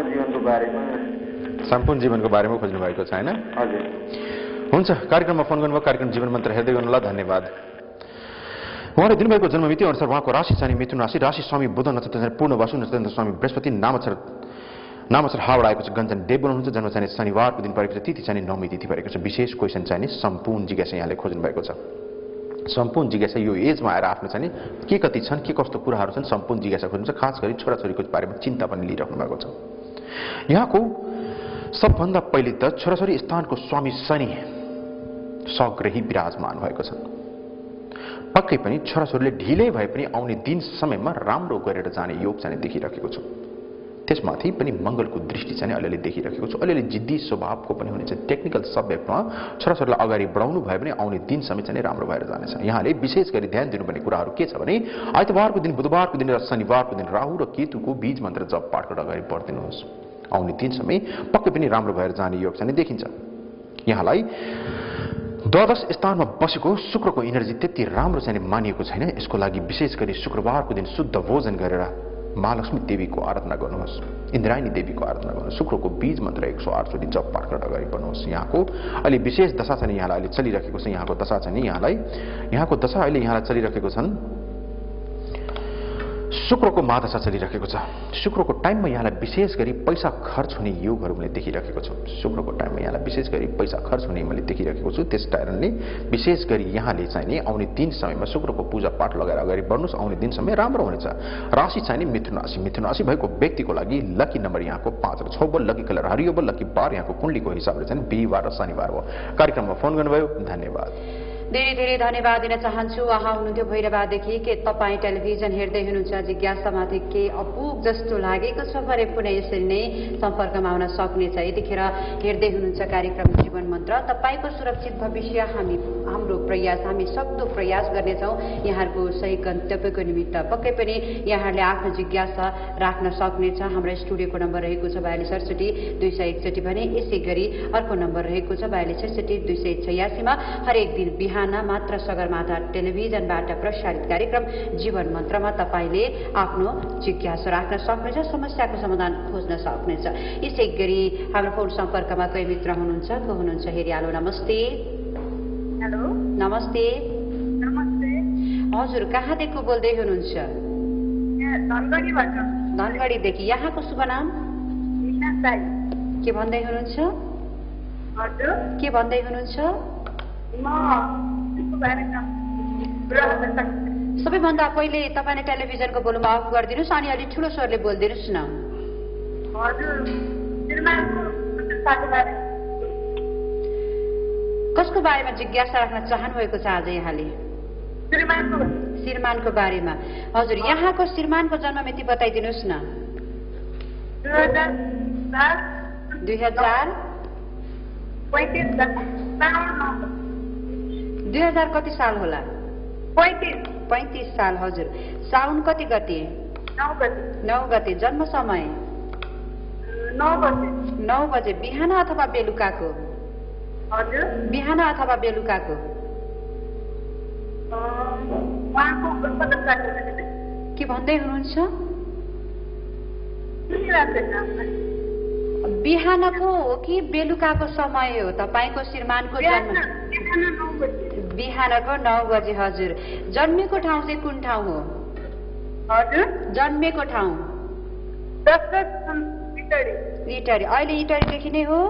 जीवनको बारेमा खोज्नु भएको छ हैन हजुर हुन्छ कार्यक्रममा फोन गर्नुभयो कार्यक्रम जीवन मन्त्र हेर्दै गर्नुहोला धन्यवाद उहाँले दिनुभएको जन्ममिति अनुसार उहाँको राशि चाहिँ मिथुन राशि स्वामी बुध नक्षत्र पूर्णवासु नक्षत्र स्वामी बृहस्पति नाम अक्षर हावड आएको छ गञ्जन देव हुनुहुन्छ जन्म चाहिँ शनिबारको दिन परेको छ तिथि चाहिँ नौमी तिथि परेको छ विशेष क्वेसन चाहिँ सम्पूर्ण जिज्ञासा यहाँले खोज्नु भएको छ सम्पूर्ण जिज्ञासा यो एजमा आएर आफ्नो चाहिँ के कति छन् के कस्तो कुराहरू छन् सम्पूर्ण जिज्ञासा खोज्नुहुन्छ खास गरी छोराछोरीको बारेमा चिन्ता पनि लिइराख्नु भएको छ यहाँको सबभन्दा पहिले त छोराछोरी स्थानको स्वामी शनि सग्रही विराजमान भएको छ पक्कै पनि छोराछोरीले ढिलै भए पनि आउने दिन समयमा राम्रो गरेर जाने योग चाहिँ देखिरहेको छु त्यसमाथि पनि मंगलको दृष्टि चाहिँ अलिअलि देखिरहेको छु अलिअलि जिद्दी स्वभावको पनि हुनेछ टेक्निकल सब्जेक्टमा छोराछोरीलाई अगाडि बढाउनु भयो भने आउने दिन समय चाहिँ राम्रो भएर जानेछ यहाँले विशेष गरी ध्यान दिनुपर्ने कुराहरू के छ भने आइतबारको दिन बुधबारको दिन र शनिबारको दिन राहु र केतुको बीज मन्त्र जप पाठ गरेर अगाडि बढ्दिनुहोस् आउने दिन समय पक्कै पनि राम्रो भएर जाने योग चाहिँ देखिन्छ यहाँलाई द्वादश स्थानमा बसेको शुक्रको एनर्जी त्यति राम्रो चाहिँ मानिएको छैन यसको लागि विशेष गरी शुक्रबारको दिन शुद्ध भोजन गरेर महालक्ष्मी देवीको आराधना गर्नुहोस् इन्द्रायणी देवीको आराधना गर्नुहोस् शुक्रको बीज मन्त्र 108 चोटि जप पाठ गरेर अगाडि बढ्नुहोस् यहाँको अहिले विशेष दशा चाहिँ यहाँलाई अहिले चलिरहेको छ यहाँको दशा चाहिँ यहाँको दशा अहिले यहाँलाई चलिरहेको छन् शुक्रको महादशा चलिरहेको छ शुक्रको टाइममा यहाँलाई विशेष गरी पैसा खर्च हुने योगहरू मैले देखिरहेको छु शुक्रको टाइममा यहाँलाई विशेष गरी पैसा खर्च हुने मैले देखिरहेको छु त्यस कारणले विशेष गरी यहाँले चाहिँ नि आउने दिन समयमा शुक्रको पूजा पाठ लगाएर अगाडि बढ्नुहोस् आउने दिन समय राम्रो हुनेछ राशि चाहिँ नि मिथुन राशि भएको व्यक्तिको लागि लकी नम्बर यहाँको 5 र 6 लकी कलर हरियो लकी बार यहाँको कुण्डलीको हिसाबले चाहिँ बिहीबार र शनिबार हो कार्यक्रममा फोन गर्नुभयो धन्यवाद धेरै धेरै धन्यवाद दिन चाहन्छु उहाँ हुनुहुन्थ्यो भैरवादेखि के तपाईँ टेलिभिजन हेर्दै हुनुहुन्छ जिज्ञासामाथि के अपुग जस्तो लागेको छ भने पुनः यसरी नै सम्पर्कमा आउन सक्नेछ यतिखेर हेर्दै हुनुहुन्छ कार्यक्रम जीवन मन्त्र तपाईको सुरक्षित भविष्य हाम्रो प्रयास हामी सक्दो प्रयास गर्नेछौँ यहाँहरूको सही गन्तव्यको निमित्त पक्कै पनि यहाँहरूले आफ्नो जिज्ञासा राख्न सक्नेछ हाम्रो स्टुडियोको नम्बर रहेको छ 4266 261 भने यसै गरी अर्को नम्बर रहेको छ 4266 286 मा हरेक दिन बिहान मात्र सगरमाथा टेलिभिजनबाट प्रसारित कार्यक्रम जीवन मन्त्रमा तपाईले आफ्नो जिज्ञासा राख्न सक्नेछ समस्याको समाधान खोज्न सक्नेछ यसै गरी हाम्रो फोन सम्पर्कमा कोही मित्र हुनुहुन्छ को हुनुहुन्छ हेरिहालो नमस्ते हेलो नमस्ते नमस्ते हजुर कहाँदेखि बोल्दै हुनुहुन्छ धनगढीदेखि यहाँको शुभ नाम के भन्दै हुनुहुन्छ हजुर के भन्दै हुनुहुन्छ सबैभन्दा पहिले तपाईले टेलिभिजनको भोल्युम अफ गरिदिनुस् अनि अलि ठुलो स्वरले बोल्दिनुस् न कसको बारेमा जिज्ञासा राख्न चाहनु भएको छ आज यहाँले श्रीमानको बारेमा हजुर यहाँको श्रीमानको जन्म मिति बताइदिनुस् न 2000 कति साल होला 35 साल हजुर साउन कति गते 9 गते जन्म समय 9 बजे बिहान अथवा बेलुकाको हजुर बिहान अथवा बेलुकाको के भन्दै हुनुहुन्छ बिहानको हो कि बेलुकाको समय हो तपाईको श्रीमानको जन्म बिहानको 9 बजे हजुर जन्मेको ठाउँ चाहिँ कुन ठाउँ हो हजुर जन्मेको ठाउँ इटरी अहिले इटरीदेखि नै हो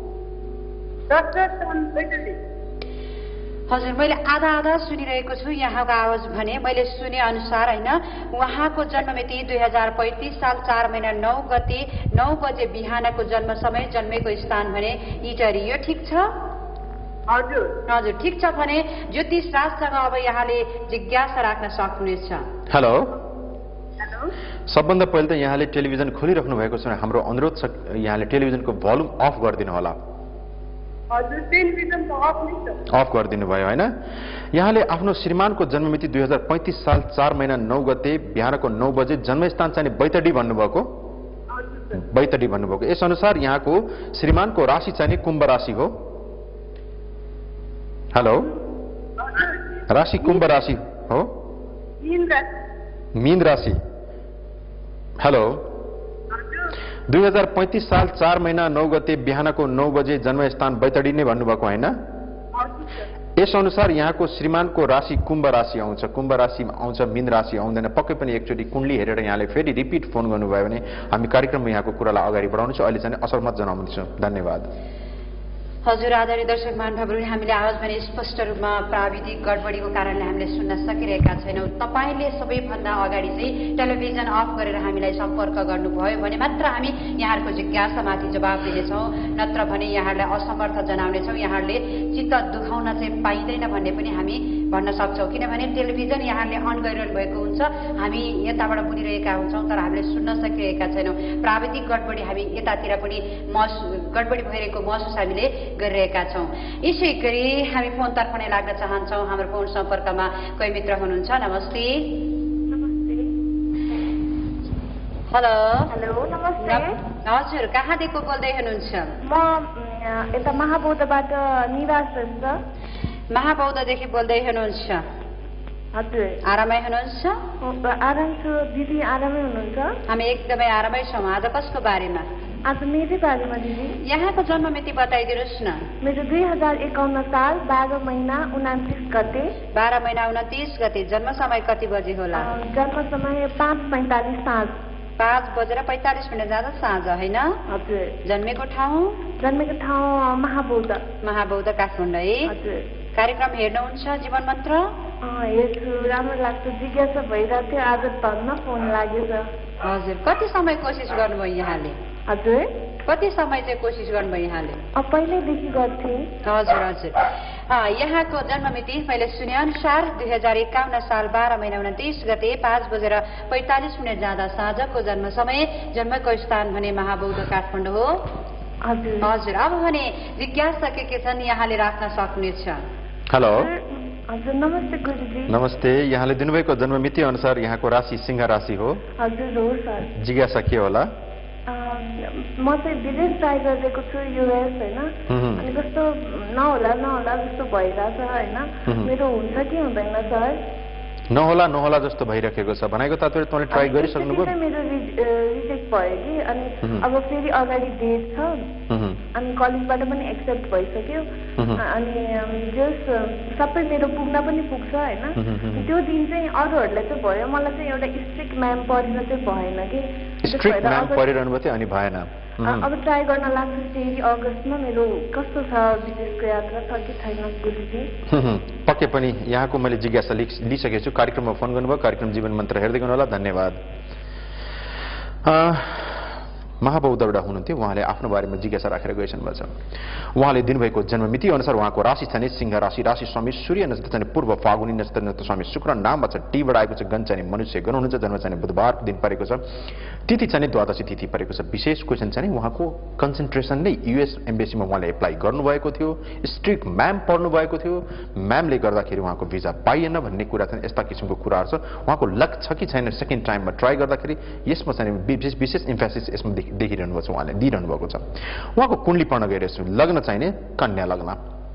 हजुर मैले आधा आधा सुनिरहेको छु यहाँको आवाज भने मैले सुने अनुसार हैन उहाँको जन्म मिति 2035 साल 4 महिना 9 गते 9 बजे बिहानको जन्म समय जन्मेको स्थान भने इटरी यो ठीक छ हजुर हजुर ठीक छ भने ज्योतिष शास्त्रसँग अब यहाँले जिज्ञासा राख्न सक्नुहुनेछ हेलो हेलो सबभन्दा पहिले त यहाँले टेलिभिजन खोलिराख्नु भएको छ हाम्रो अनुरोध छ यहाँले टेलिभिजनको भोल्युम अफ गरिदिनु होला हजुर टेलिभिजन त अफ नै छ अफ गरिदिनु भयो हैन यहाँले आफ्नो श्रीमानको जन्म मिति 2035 साल 4 महिना 9 गते बिहानको 9 बजे जन्मस्थान चाहिँ बैतडी भन्नुभएको बैतडी भन्नुभएको यस अनुसार यहाँको श्रीमानको राशि चाहिँ कुम्भ राशि हो हेलो राशि कुम्भ राशि हो मीन राशि हेलो 2035 साल 4 महिना 9 गते बिहानको 9 बजे जन्मस्थान बैतडी नै भन्नुभएको हैन यस अनुसार यहाँको श्रीमानको राशि कुम्भ राशि आउँछ कुम्भ राशिमा आउँछ मीन राशि आउँदैन पक्कै पनि एकचोटि कुण्डली हेरेर यहाँले फेरि रिपिट फोन गर्नुभयो भने हामी कार्यक्रममा यहाँको कुरालाई अगाडि बढाउनेछौँ अहिले चाहिँ असहमत जनाउनेछौँ धन्यवाद हजुर आदरणीय दर्शक महानुभावहरू, हामीले आवाज भने स्पष्ट रूपमा प्राविधिक गडबडीको कारणले हामीले सुन्न सकिरहेका छैनौँ। तपाईँले सबैभन्दा अगाडि चाहिँ टेलिभिजन अफ गरेर हामीलाई सम्पर्क गर्नुभयो भने मात्र हामी यहाँहरूको जिज्ञासामाथि जवाब दिनेछौँ, नत्र भने यहाँहरूलाई असमर्थ जनाउनेछौँ। यहाँहरूले चित्त दुखाउन चाहिँ पाइँदैन भन्ने पनि हामी भन्न सक्छौँ, किनभने टेलिभिजन यहाँहरूले अन गरिरहनु भएको हुन्छ, हामी यताबाट बोलिरहेका हुन्छौँ तर हामीले सुन्न सकिरहेका छैनौँ। प्राविधिक गडबडी हामी यतातिर पनि गडबडी भइरहेको महसुस हामीले गरिरहेका छौँ। यसै गरी हामी फोनतर्फ नै लाग्न चाहन्छौँ। हाम्रो फोन सम्पर्कमा कोही मित्र हुनुहुन्छ। नमस्ते। हेलो। हेलो नमस्ते। हजुर, कहाँदेखि बोल्दै हुनुहुन्छ? म यता महाबौद्धबाट निवास श्रेष्ठ। महाबौद्धदेखि बोल्दै हुनुहुन्छ? हजुर। आरामै हुनुहुन्छ? आराम छु दिदी, आरामै हुनुहुन्छ? हामी एकदमै आरामै छौँ। आज कसको बारेमा? आज मेरै बारेमा दिदी। यहाँको जन्म मिति बताइदिनुहोस् न। मेरो 2051 साल 12 महिना 29 गते। 12 महिना 29 गते। जन्म समय कति बजे होला? जन्म समय 5:45 साँझ। 5:45 जाँदा साँझ होइन? हजुर। जन्मेको ठाउँ? जन्मेको ठाउँ महाबौद्ध। महाबौद्ध, काठमाडौँ है? हजुर। कार्यक्रम हेर्नुहुन्छ जीवन मन्त्र? हेर्छु, राम्रो लाग्छ, जिज्ञासा भइरहेको थियो, आज धन्न फोन लागेछ। हजुर। कति समय कोसिस गर्नुभयो यहाँले? हजुर। कति समय चाहिँ कोसिस गर्नुभयो यहाँले? पहिल्यैदेखि गर्थेँ। हजुर हजुर। यहाँको जन्म मिति मैले सुने अनुसार 2051 साल 12 महिना 29 गते 5:45 जाँदा साँझको जन्म समय। जन्मको स्थान भने महाबौद्ध काठमाडौँ हो? हजुर। हजुर। अब भने जिज्ञासा के छन् यहाँले राख्न सक्नुहुनेछ। हेलो। हजुर नमस्ते गुरुजी। नमस्ते। यहाँले दिनुभएको जन्म मिति अनुसार यहाँको राशि सिंह राशि हो? हजुर हो सर। जिज्ञासा के होला? म चाहिँ विदेश ट्राई गरिरहेको छु, युएस होइन, अनि कस्तो नहोला जस्तो भइरहेछ होइन, मेरो हुन्छ कि हुँदैन सर? नहोला जस्तो भइरहेको छ भनेको तात्पर्य तपाईँले ट्राई गरिसक्नुभयो? मेरो रिजेक्ट भयो कि, अनि अब फेरि अगाडि डेट छ, अनि कलेजबाट पनि एक्सेप्ट भइसक्यो, अनि जस सबै मेरो पुग्न पनि पुग्छ होइन। त्यो दिन चाहिँ अरूहरूलाई चाहिँ भयो, मलाई चाहिँ एउटा स्ट्रिक्ट म्याम परिन चाहिँ भएन कि। स्ट्रिक्ट म्याम परिरहनु भयो अनि भएन। अब ट्राई गर्न लाग्छ फेरि अगस्तमा। मेरो कस्तो छ विदेशको यात्रा, छ कि छैन गुरुजी? पक्कै पनि यहाँको मैले जिज्ञासा लिइसकेको छु। कार्यक्रममा फोन गर्नुभयो, कार्यक्रम जीवन मन्त्र हेर्दै गर्नु होला, धन्यवाद। महाबौद्धबाट हुनुहुन्थ्यो, उहाँले आफ्नो बारेमा जिज्ञासा राखेर गइसक्नु भएको छ। उहाँले दिनुभएको जन्म मिति अनुसार उहाँको राशि चाहिँ सिंह राशि, राशि स्वामी सूर्य नक्षत्र चाहिँ पूर्व फागुनी नक्षत्र स्वामी शुक्र, नाममा छ टीबाट आएको छ, गण चाहिँ मनुष्य गण हुनुहुन्छ, जन्म चाहिँ बुधबारको दिन परेको छ, तिथि चाहिँ द्वादशी तिथि परेको छ। विशेष क्वेसन चाहिँ उहाँको कन्सन्ट्रेसन नै युएस एम्बेसीमा उहाँले एप्लाई गर्नुभएको थियो, स्ट्रिक्ट म्याम पढ्नु भएको थियो, म्यामले गर्दाखेरि उहाँको भिजा पाइएन भन्ने कुरा चाहिँ यस्ता किसिमको कुराहरू छ। उहाँको लक छ कि छैन सेकेन्ड टाइममा ट्राई गर्दाखेरि, यसमा चाहिँ विशेष इम्फेसिस यसमा देखिरहनु भएको छ, उहाँले दिइरहनु भएको छ। उहाँको कुण्डली पढ्न गइरहेछु। लग्न चाहिने कन्या लग्न,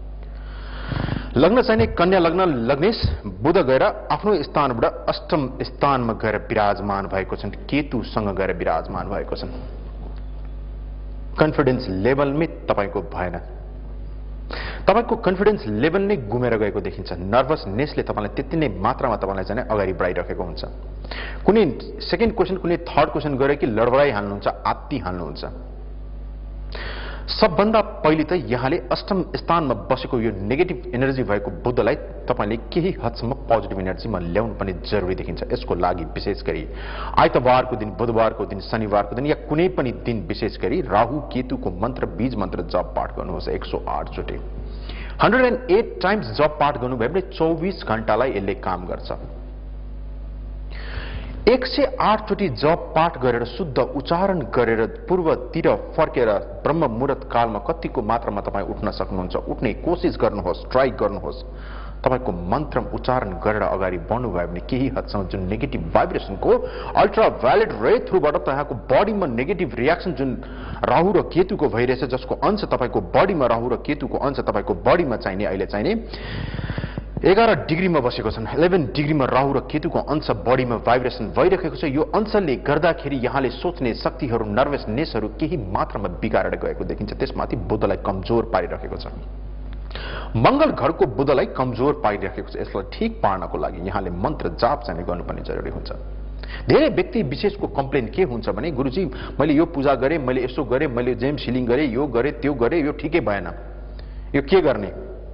लग्न चाहिने कन्या लग्न, लग्नेश बुध गएर आफ्नो स्थानबाट अष्टम स्थानमा गएर विराजमान भएको छन्, केतुसँग गएर विराजमान भएको छन्। कन्फिडेन्स लेभलमै तपाईँको भएन, तपाईँको कन्फिडेन्स लेभल नै गुमेर गएको देखिन्छ। नर्भसनेसले तपाईँलाई त्यति नै मात्रामा तपाईँलाई चाहिँ अगाडि बढाइरहेको हुन्छ। कुनै सेकेन्ड क्वेसन कुनै थर्ड क्वेसन गरे कि लडबडाइहाल्नुहुन्छ, आत्ती हाल्नुहुन्छ। सबभन्दा पहिले त यहाँले अष्टम स्थानमा बसेको यो नेगेटिभ एनर्जी भएको बुद्धलाई तपाईँले केही हदसम्म पोजिटिभ एनर्जीमा ल्याउनु पनि जरुरी देखिन्छ। यसको लागि विशेष गरी आइतबारको दिन, बुधबारको दिन, शनिबारको दिन या कुनै पनि दिन विशेष गरी राहु केतुको मन्त्र बीज मन्त्र जप पाठ गर्नुहोस् 108 चोटि। 108 टाइम्स जप पाठ गर्नुभयो भने 24 घण्टालाई यसले काम गर्छ। 108 चोटि जप पाठ गरेर शुद्ध उच्चारण गरेर पूर्वतिर फर्केर ब्रह्म मुहूर्त कालमा कतिको मात्रामा तपाईँ उठ्न सक्नुहुन्छ, उठ्ने कोसिस गर्नुहोस्, ट्राई गर्नुहोस्। तपाईँको मन्त्र उच्चारण गरेर अगाडि बढ्नुभयो भने केही हदसम्म जुन नेगेटिभ भाइब्रेसनको अल्ट्रा भायोलेट रे थ्रुबाट तपाईँको बडीमा नेगेटिभ रियाक्सन जुन राहु र केतुको भइरहेछ, जसको अंश तपाईँको बडीमा राहु र केतुको अंश तपाईँको बडीमा चाहिने अहिले चाहिने 11 डिग्रीमा बसेको छन्। 11 डिग्रीमा राहु र केतुको अंश बडीमा भाइब्रेसन भइरहेको छ। यो अंशले गर्दाखेरि यहाँले सोच्ने शक्तिहरू, नर्भसनेसहरू केही मात्रामा बिगारेर गएको देखिन्छ। त्यसमाथि बुधलाई कमजोर पारिरहेको छ। मंगल घरको बुधलाई कमजोर पारिरहेको छ। यसलाई ठिक पार्नको लागि यहाँले मन्त्र जाप चाहिँ गर्नुपर्ने जरुरी हुन्छ। धेरै व्यक्ति विशेषको कम्प्लेन के हुन्छ भने गुरुजी मैले यो पूजा गरेँ, मैले यसो गरेँ, मैले जेम सिलिङ गरेँ, यो गरेँ, त्यो गरेँ, यो ठिकै भएन। यो के गर्ने,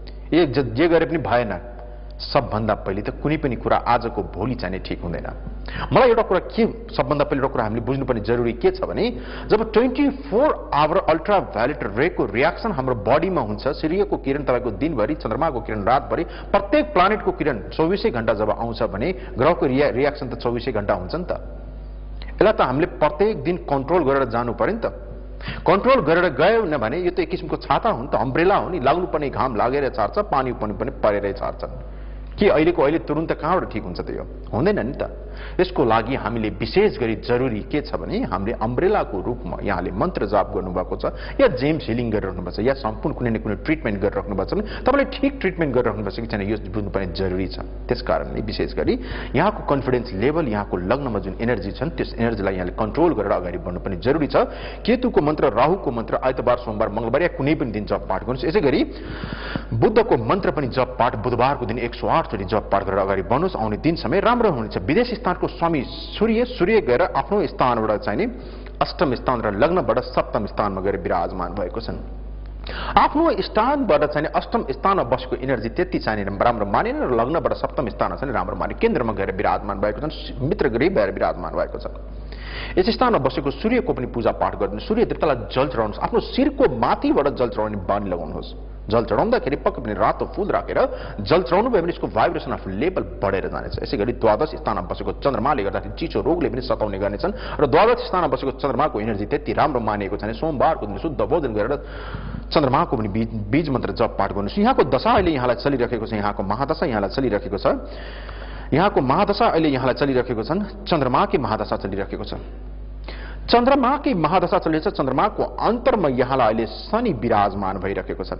जे गरे पनि भएन। सबभन्दा पहिले त कुनै पनि कुरा आजको भोलि चाहिने ठिक हुँदैन। मलाई एउटा कुरा के सबभन्दा पहिले एउटा कुरा हामीले बुझ्नुपर्ने जरुरी के छ भने जब 24 आवर अल्ट्राभायोलेट रेको रियाक्सन हाम्रो बडीमा हुन्छ, सूर्यको किरण तपाईको दिनभरि, चन्द्रमाको किरण रातभरि, प्रत्येक प्लानेटको किरण 24 घण्टा जब आउँछ भने ग्रहको रियाक्सन त 24 घण्टा हुन्छ नि त। यसलाई त हामीले प्रत्येक दिन कन्ट्रोल गरेर जानु पर्यो नि त। कन्ट्रोल गरेर गयो भने यो त एक किसिमको छाता हो नि त, अम्ब्रेला हो नि, लाग्नुपर्ने घाम लागेर छार्छ, पानी पनि परेरै छार्छ। के अहिले तुरुन्त कहाँबाट ठिक हुन्छ त? यो हुँदैन नि त। यसको लागि हामीले विशेष गरी जरुरी के छ भने हामीले अम्ब्रेलाको रूपमा यहाँले मन्त्र जाप गर्नुभएको छ या जेम्स हिलिङ गरिराख्नु भएको छ या सम्पूर्ण कुनै न कुनै ट्रिटमेन्ट गरिराख्नु भएको छ भने तपाईँले ठिक ट्रिटमेन्ट गरिराख्नुपर्छ कि छैन यो बुझ्नुपर्ने जरुरी छ। त्यसकारणले विशेष गरी यहाँको कन्फिडेन्स लेभल, यहाँको लग्नमा जुन एनर्जी छन् त्यस एनर्जीलाई यहाँले कन्ट्रोल गरेर अगाडि बढ्नुपर्ने जरुरी छ। केतुको मन्त्र, राहुको मन्त्र आइतबार, सोमबार, मंगलबार या कुनै पनि दिन जप पाठ गर्नुहोस्। यसै गरी बुद्धको मन्त्र पनि जप पाठ बुधबारको दिन 108 चोटि जप पाठ गरेर अगाडि बढ्नुहोस्। आउने दिन समय राम्रो हुनेछ। विदेश स्थानको स्वामी सूर्य गएर आफ्नो स्थानबाट चाहिने अष्टम स्थान र लग्नबाट सप्तम स्थानमा गएर विराजमान भएको छन्। आफ्नो स्थानबाट चाहिँ अष्टम स्थानमा बसेको एनर्जी त्यति चाहिने राम्रो मानेन र लग्नबाट सप्तम स्थानमा चाहिँ राम्रो माने केन्द्रमा गएर विराजमान भएको छन्, मित्र गरी भएर विराजमान भएको छ। यस स्थानमा बसेको सूर्यको पनि पूजा पाठ गर्नु। सूर्य देवतालाई जल चढाउनुहोस्। आफ्नो शिरको माथिबाट जल चढाउने बानी लगाउनुहोस्। जल चढाउँदाखेरि पक्कै पनि रातो फूल राखेर जल चढाउनु भयो भने यसको भाइब्रेसन अफ लेभल बढेर जानेछ। यसै गरी द्वादश स्थानमा बसेको चन्द्रमाले गर्दाखेरि चिचो रोगले पनि सताउने गर्नेछन् र द्वादश स्थानमा बसेको चन्द्रमाको एनर्जी त्यति राम्रो मानिएको छैन। सोमबारको दिन शुद्ध भोजन गरेर चन्द्रमाको पनि बीज मन्त्र जप पाठ गर्नुहोस्। यहाँको दशा अहिले यहाँलाई चलिरहेको छ, यहाँको महादशा यहाँलाई चलिरहेको छ। यहाँको महादशा अहिले यहाँलाई चलिरहेको छन्, चन्द्रमाकी महादशा चलिरहेको छ। चन्द्रमाकी महादशा चलिरहेको छ। चन्द्रमाको अन्तरमा यहाँलाई अहिले शनि विराजमान भइरहेको छ।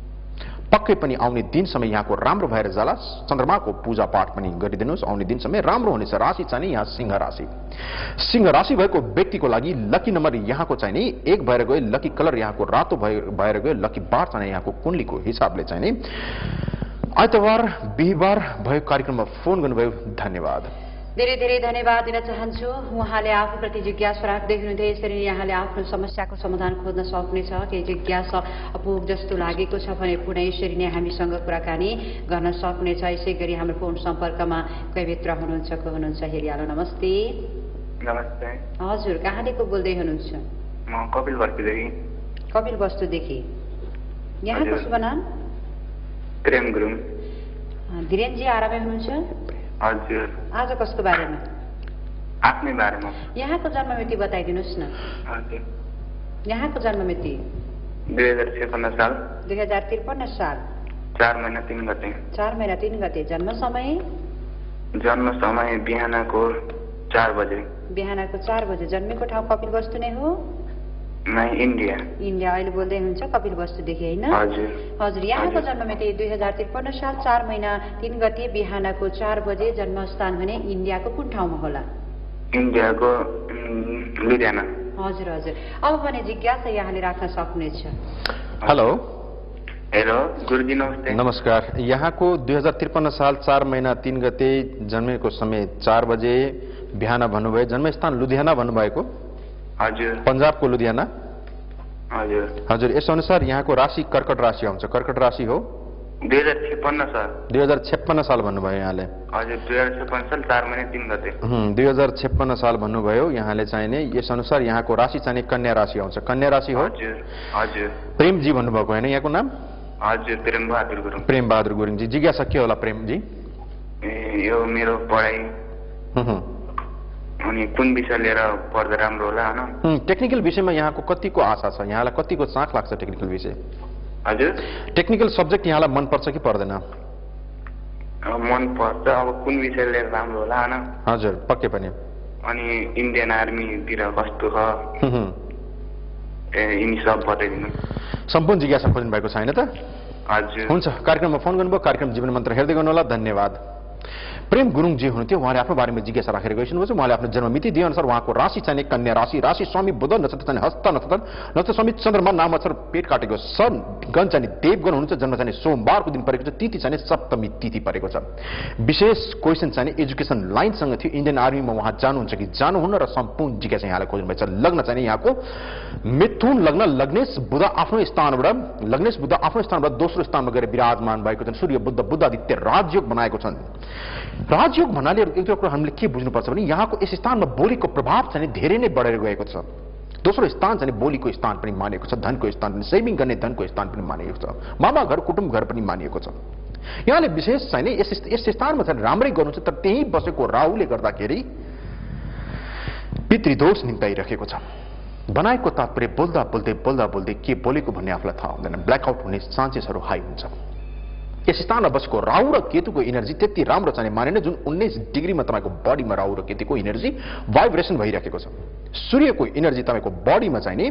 पक्कै पनि आउने दिन समय यहाँको राम्रो भएर जाला। चन्द्रमाको पूजा पाठ पनि गरिदिनुहोस्। आउने दिन समय राम्रो हुनेछ। राशि चाहिँ यहाँ सिंह राशि। सिंह राशि भएको व्यक्तिको लागि लकी नम्बर यहाँको चाहिँ नि 1 भएर गयो। लकी कलर यहाँको रातो भएर गयो। लकी बार चाहिँ यहाँको कुण्डलीको हिसाबले चाहिँ नि आइतबार बिहिबार भएको कार्यक्रममा फोन गर्नुभयो। धन्यवाद। धेरै धेरै धन्यवाद दिन चाहन्छु। उहाँले आफूप्रति जिज्ञासा राख्दै हुनुहुन्थ्यो। यसरी यहाँले आफ्नो समस्याको समाधान खोज्न सक्नेछ। केही जिज्ञासा अपुग जस्तो लागेको छ भने पुनः यसरी नै हामीसँग कुराकानी गर्न सक्नेछ। यसै गरी हाम्रो फोन सम्पर्कमा कोही मित्र हुनुहुन्छ, को हुनुहुन्छ हेरिहाल्नु। नमस्ते। नमस्ते। हजुर, कहाँदेखि बोल्दै हुनुहुन्छ? म कपिल बस्तुदेखि। कपिल बस्तुदेखि। यहाँको शुभ नाम? प्रेम गुरुङ। धीरेनजी आरामै हुनुहुन्छ? हजुर। आज कसको बारेमा? आफ्नै बारेमा। यहाँको जन्ममिति बताइदिनुहोस् न। हजुर। यहाँको जन्ममिति? 2053 साल। 2053 साल 4 महिना 3 गते। 4 महिना 3 गते। जन्म समय? जन्म समय बिहानको 4 बजे। बिहानको 4 बजे। जन्मेको ठाउँ कपिल वस्तु नै हो? नहीं, इन्डिया। इन्डिया। अहिले बोल्दै हुनुहुन्छ कपिल वस्तुदेखि होइन? हजुर। हजुर, यहाँको जन्ममिति 2053 साल 4 महिना 3 गते बिहानको 4 बजे। जन्मस्थान भने इन्डियाको कुन ठाउँमा होला? इन्डियाको लुधियाना। हजुर हजुर। अब भने जिज्ञासा यहाँले राख्न सक्नुहुनेछ। हेलो। हेलो गुरुजी नमस्ते। नमस्कार। यहाँको 2053 साल 4 महिना 3 गते जन्मेको समय 4 बजे बिहान भन्नुभयो। जन्मस्थान लुधियाना भन्नुभएको? हजुर। पंजाबको लुधियाना? हजुर। हजुर। यस अनुसार यहाँको राशि कर्कट राशि आउँछ। कर्कट राशि हो? 2056 साल। 2056 साल भन्नुभयो यहाँले? हजुर। 2056 साल 4 महिना 3 गते। 2056 साल भन्नुभयो यहाँले चाहिने। यस अनुसार यहाँको राशि चाहिने कन्या राशि आउँछ। कन्या राशि हो? हजुर। हजुर। प्रेमजी भन्नुभएको होइन यहाँको नाम? हजुर। प्रेम बहादुर गुरुङ। प्रेम बहादुर गुरुङजी। जिज्ञासा के होला प्रेमजी? यो मेरो पढाइ अनि कुन विषय लिएर पढ्दा राम्रो होला हैन? टेक्निकल विषयमा यहाँको कतिको आशा छ? यहाँलाई कतिको चाख लाग्छ टेक्निकल विषय? हजुर। टेक्निकल सब्जेक्ट यहाँलाई मन पर्छ कि पर्दैन? मन पर्छ। अब कुन विषय लिएर राम्रो होला हैन? हजुर, पक्कै पनि। अनि इन्डियन आर्मी तिर कस्तो छ यिनी सब बताइदिनु। सम्पूर्ण जिज्ञासा खोज्नु भएको छैन त? हजुर। हुन्छ, कार्यक्रममा फोन गर्नुभयो। कार्यक्रम जीवन मन्त्र हेर्दै गर्नु होला। धन्यवाद। प्रेम गुरुङ जे हुनुहुन्थ्यो उहाँले आफ्नो बारेमा जिज्ञासा राखेर गइसक्नुभएको छ। उहाँले आफ्नो जन्ममिति दिए अनुसार उहाँको राशि चाहिँ कन्या राशि, राशि स्वामी बुध, नक्षत्र चाहिँ हस्त नक्षत्र, नक्षत्र स्वामी चन्द्रमा, नाम अक्षर पेट काटेको सन, गण चाहिँ देवगण हुनुहुन्छ, जन्म चाहिँ सोमबारको दिन परेको छ, तिथि चाहिँ सप्तमी तिथि परेको छ। विशेष क्वेसन चाहिँ एजुकेसन लाइनसँग थियो। इन्डियन आर्मीमा उहाँ जानुहुन्छ कि जानुहुन्न र सम्पूर्ण जिज्ञासा यहाँलाई खोज्नुभएको छ। लग्न चाहिँ यहाँको मिथुन लग्न, लग्नेश बुध आफ्नो स्थानबाट दोस्रो स्थानमा गएर विराजमान भएको छन्। सूर्य बुध बुधादित्य राजयोग बनाएको छन्। राजयोग भन्नाले एउटा कुरा हामीले के बुझ्नुपर्छ भने यहाँको यस स्थानमा बोलीको प्रभाव चाहिँ धेरै नै बढेर गएको छ। दोस्रो स्थान चाहिँ बोलीको स्थान पनि मानिएको छ, धनको स्थान पनि, सेभिङ गर्ने धनको स्थान पनि मानिएको छ, मामा घर कुटुम्ब घर पनि मानिएको छ। यहाँले विशेष चाहिँ यस स्थानमा चाहिँ राम्रै गर्नुहुन्छ, तर त्यही बसेको राहुले गर्दाखेरि पितृदोष निम्ताइरहेको छ। बनाएको तात्पर्य बोल्दा बोल्दै के बोलेको भन्ने आफूलाई थाहा हुँदैन। ब्ल्याकआउट हुने चान्सेसहरू हाई हुन्छ। यस स्थानमा बसेको राहु र केतुको एनर्जी त्यति राम्रो चाहिँ मानेन, जुन 19 डिग्रीमा तपाईँको बडीमा राहु र केतुको एनर्जी भाइब्रेसन भइरहेको छ। सूर्यको एनर्जी तपाईँको बडीमा चाहिँ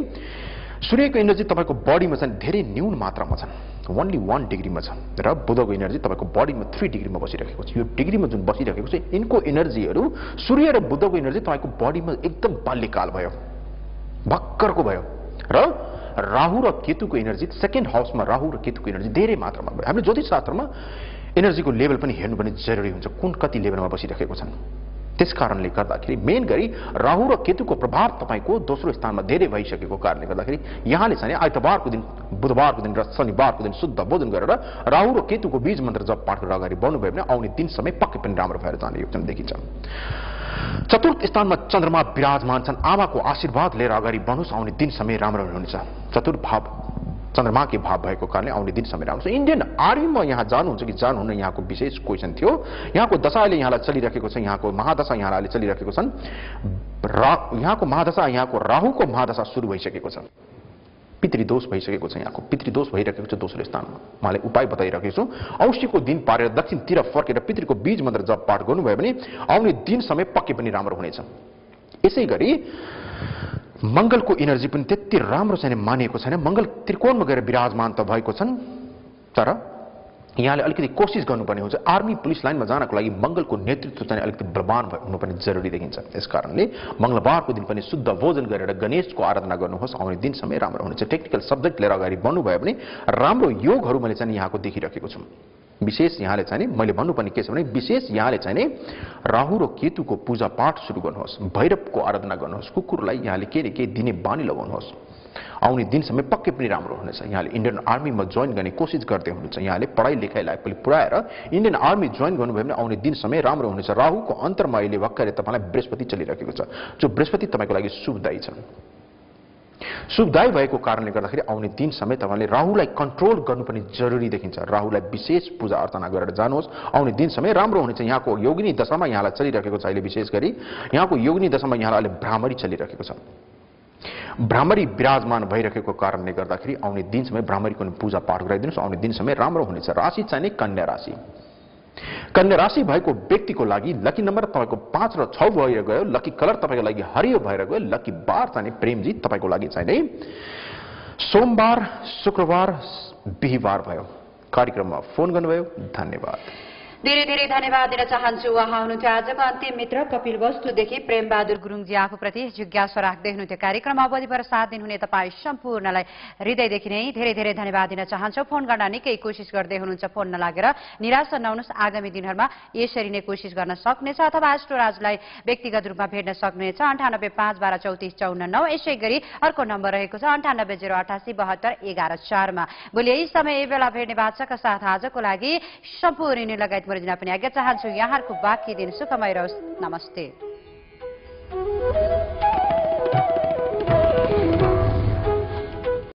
धेरै न्यून मात्रामा छन्, ओन्ली 1 डिग्रीमा छ, र बुधको एनर्जी तपाईँको बडीमा 3 डिग्रीमा बसिरहेको छ। यो डिग्रीमा जुन बसिरहेको छ यिनको एनर्जीहरू, सूर्य र बुधको एनर्जी तपाईँको बडीमा एकदम बाल्यकाल भयो, भक्करको भयो, र राहु र केतुको एनर्जी सेकेन्ड हाउसमा राहु र केतुको एनर्जी धेरै मात्रामा भयो। हामीले ज्योतिष शास्त्रमा एनर्जीको लेभल पनि हेर्नुपर्ने जरुरी हुन्छ, कुन कति लेभलमा बसिरहेको छन्। त्यस कारणले गर्दाखेरि मेन गरी राहु र केतुको प्रभाव तपाईँको दोस्रो स्थानमा धेरै भइसकेको कारणले गर्दाखेरि यहाँले चाहिँ आइतबारको दिन, बुधबारको दिन र शनिबारको दिन शुद्ध भोजन गरेर राहु र केतुको बीज मन्त्र जप पाठ गरेर अगाडि बढ्नुभयो भने आउने दिन समय पक्कै पनि राम्रो भएर जाने योजना देखिन्छ। चतुर्थ स्थानमा चन्द्रमा विराजमान छन्। आमाको आशीर्वाद लिएर अगाडि बढ्नुहोस्, आउने दिन समय राम्रो हुनेछ। चतुर्थ भाव चन्द्रमाकै भाव भएको कारणले आउने दिन समय राम्रो छ। इन्डियन आर्मीमा यहाँ जानुहुन्छ कि जानुहुन्न, यहाँको विशेष क्वेसन थियो। यहाँको दशा अहिले यहाँलाई चलिरहेको छ, यहाँको महादशा यहाँलाई अहिले चलिरहेको छन्। यहाँको महादशा, यहाँको राहुको महादशा सुरु भइसकेको छ। पितृदोष भइसकेको छ, यहाँको पितृदोष भइरहेको छ दोस्रो स्थानमा। मैले उपाय बताइरहेको छु। औँसीको दिन पारेर दक्षिणतिर फर्केर पितृको बीज मन्त्र जप पाठ गर्नुभयो भने आउने दिन समय पक्कै पनि राम्रो हुनेछ। यसै गरी मंगलको एनर्जी पनि त्यति राम्रो छैन, मानिएको छैन। मंगल त्रिकोणमा गएर विराजमान त भएको छन्, तर यहाँले अलिकति कोसिस गर्नुपर्ने हुन्छ। आर्मी पुलिस लाइनमा जानको लागि मंगलको नेतृत्व चाहिँ अलिकति बलवान हुनुपर्ने जरुरी देखिन्छ। त्यसकारणले मंगलबारको दिन पनि शुद्ध भोजन गरेर गणेशको आराधना गर्नुहोस्, आउने दिन समय राम्रो हुनेछ। टेक्निकल सब्जेक्ट लिएर अगाडि बढ्नुभयो भने राम्रो योगहरू मैले चाहिँ यहाँको देखिरहेको छु। विशेष यहाँले चाहिँ मैले भन्नुपर्ने के छ भने विशेष यहाँले चाहिँ राहु र केतुको पूजा पाठ सुरु गर्नुहोस्, भैरवको आराधना गर्नुहोस्, कुकुरलाई यहाँले के न के दिने बानी लगाउनुहोस्, आउने दिन समय पक्कै पनि राम्रो हुनेछ। यहाँले इन्डियन आर्मीमा जोइन गर्ने कोसिस गर्दै हुनुहुन्छ। यहाँले पढाइ लेखाइलाई पनि पुऱ्याएर इन्डियन आर्मी जोइन गर्नुभयो भने आउने दिन समय राम्रो हुनेछ। राहुको अन्तरमा अहिले भर्खरै तपाईँलाई बृहस्पति चलिरहेको छ, जो बृहस्पति तपाईँको लागि शुभदायी छ। शुभदायी भएको कारणले गर्दाखेरि आउने दिन समय तपाईँले राहुलाई कन्ट्रोल गर्नुपर्ने जरुरी देखिन्छ। राहुलाई विशेष पूजा अर्चना गरेर जानुहोस्, आउने दिन समय राम्रो हुनेछ। यहाँको योगिनी दशामा यहाँलाई चलिरहेको छ अहिले, विशेष गरी यहाँको योगिनी दशामा यहाँलाई अहिले भ्रामरी चलिरहेको छ। भ्रामरी विराजमान भइरहेको कारणले गर्दाखेरि आउने दिन समय भ्रामरीको पूजा पाठ गराइदिनुहोस्, आउने दिन समय राम्रो हुनेछ। राशि चाहिँ कन्या राशि। कन्या राशि भएको व्यक्तिको लागि लकी नम्बर तपाईँको 5 र 6 भएर गयो। लकी कलर तपाईँको लागि हरियो भएर गयो। लकी बार चाहिँ प्रेमजी तपाईँको लागि चाहिँ सोमबार, शुक्रबार, बिहीबार भयो। कार्यक्रममा फोन गर्नुभयो, धन्यवाद। धेरै धेरै धन्यवाद दिन चाहन्छु। उहाँ हुनुहुन्थ्यो आजको अन्तिम मित्र कपिल वस्तुदेखि प्रेमबहादुर गुरुङजी। आफूप्रति जिज्ञासा राख्दै हुनुहुन्थ्यो। कार्यक्रम अवधिभर साथ दिनुहुने तपाईँ सम्पूर्णलाई हृदयदेखि नै धेरै धेरै धन्यवाद दिन चाहन्छौँ। फोन गर्न निकै कोसिस गर्दै हुनुहुन्छ, फोन नलागेर निराश नहुनुहोस्। आगामी दिनहरूमा यसरी नै कोसिस गर्न सक्नेछ अथवा एस्ट्रोराजलाई व्यक्तिगत रूपमा भेट्न सक्नुहुनेछ। 98 5 12 34 54। यसै गरी अर्को नम्बर रहेको छ 98 088 72 11 4 मा। भोलि यही समय यही बेला भेट्ने बाचाका साथ आजको लागि सम्पूर्ण लगायत पनि आज्ञा चाहन्छु। यहाँहरूको बाँकी दिन सुखमय रहोस्। नमस्ते।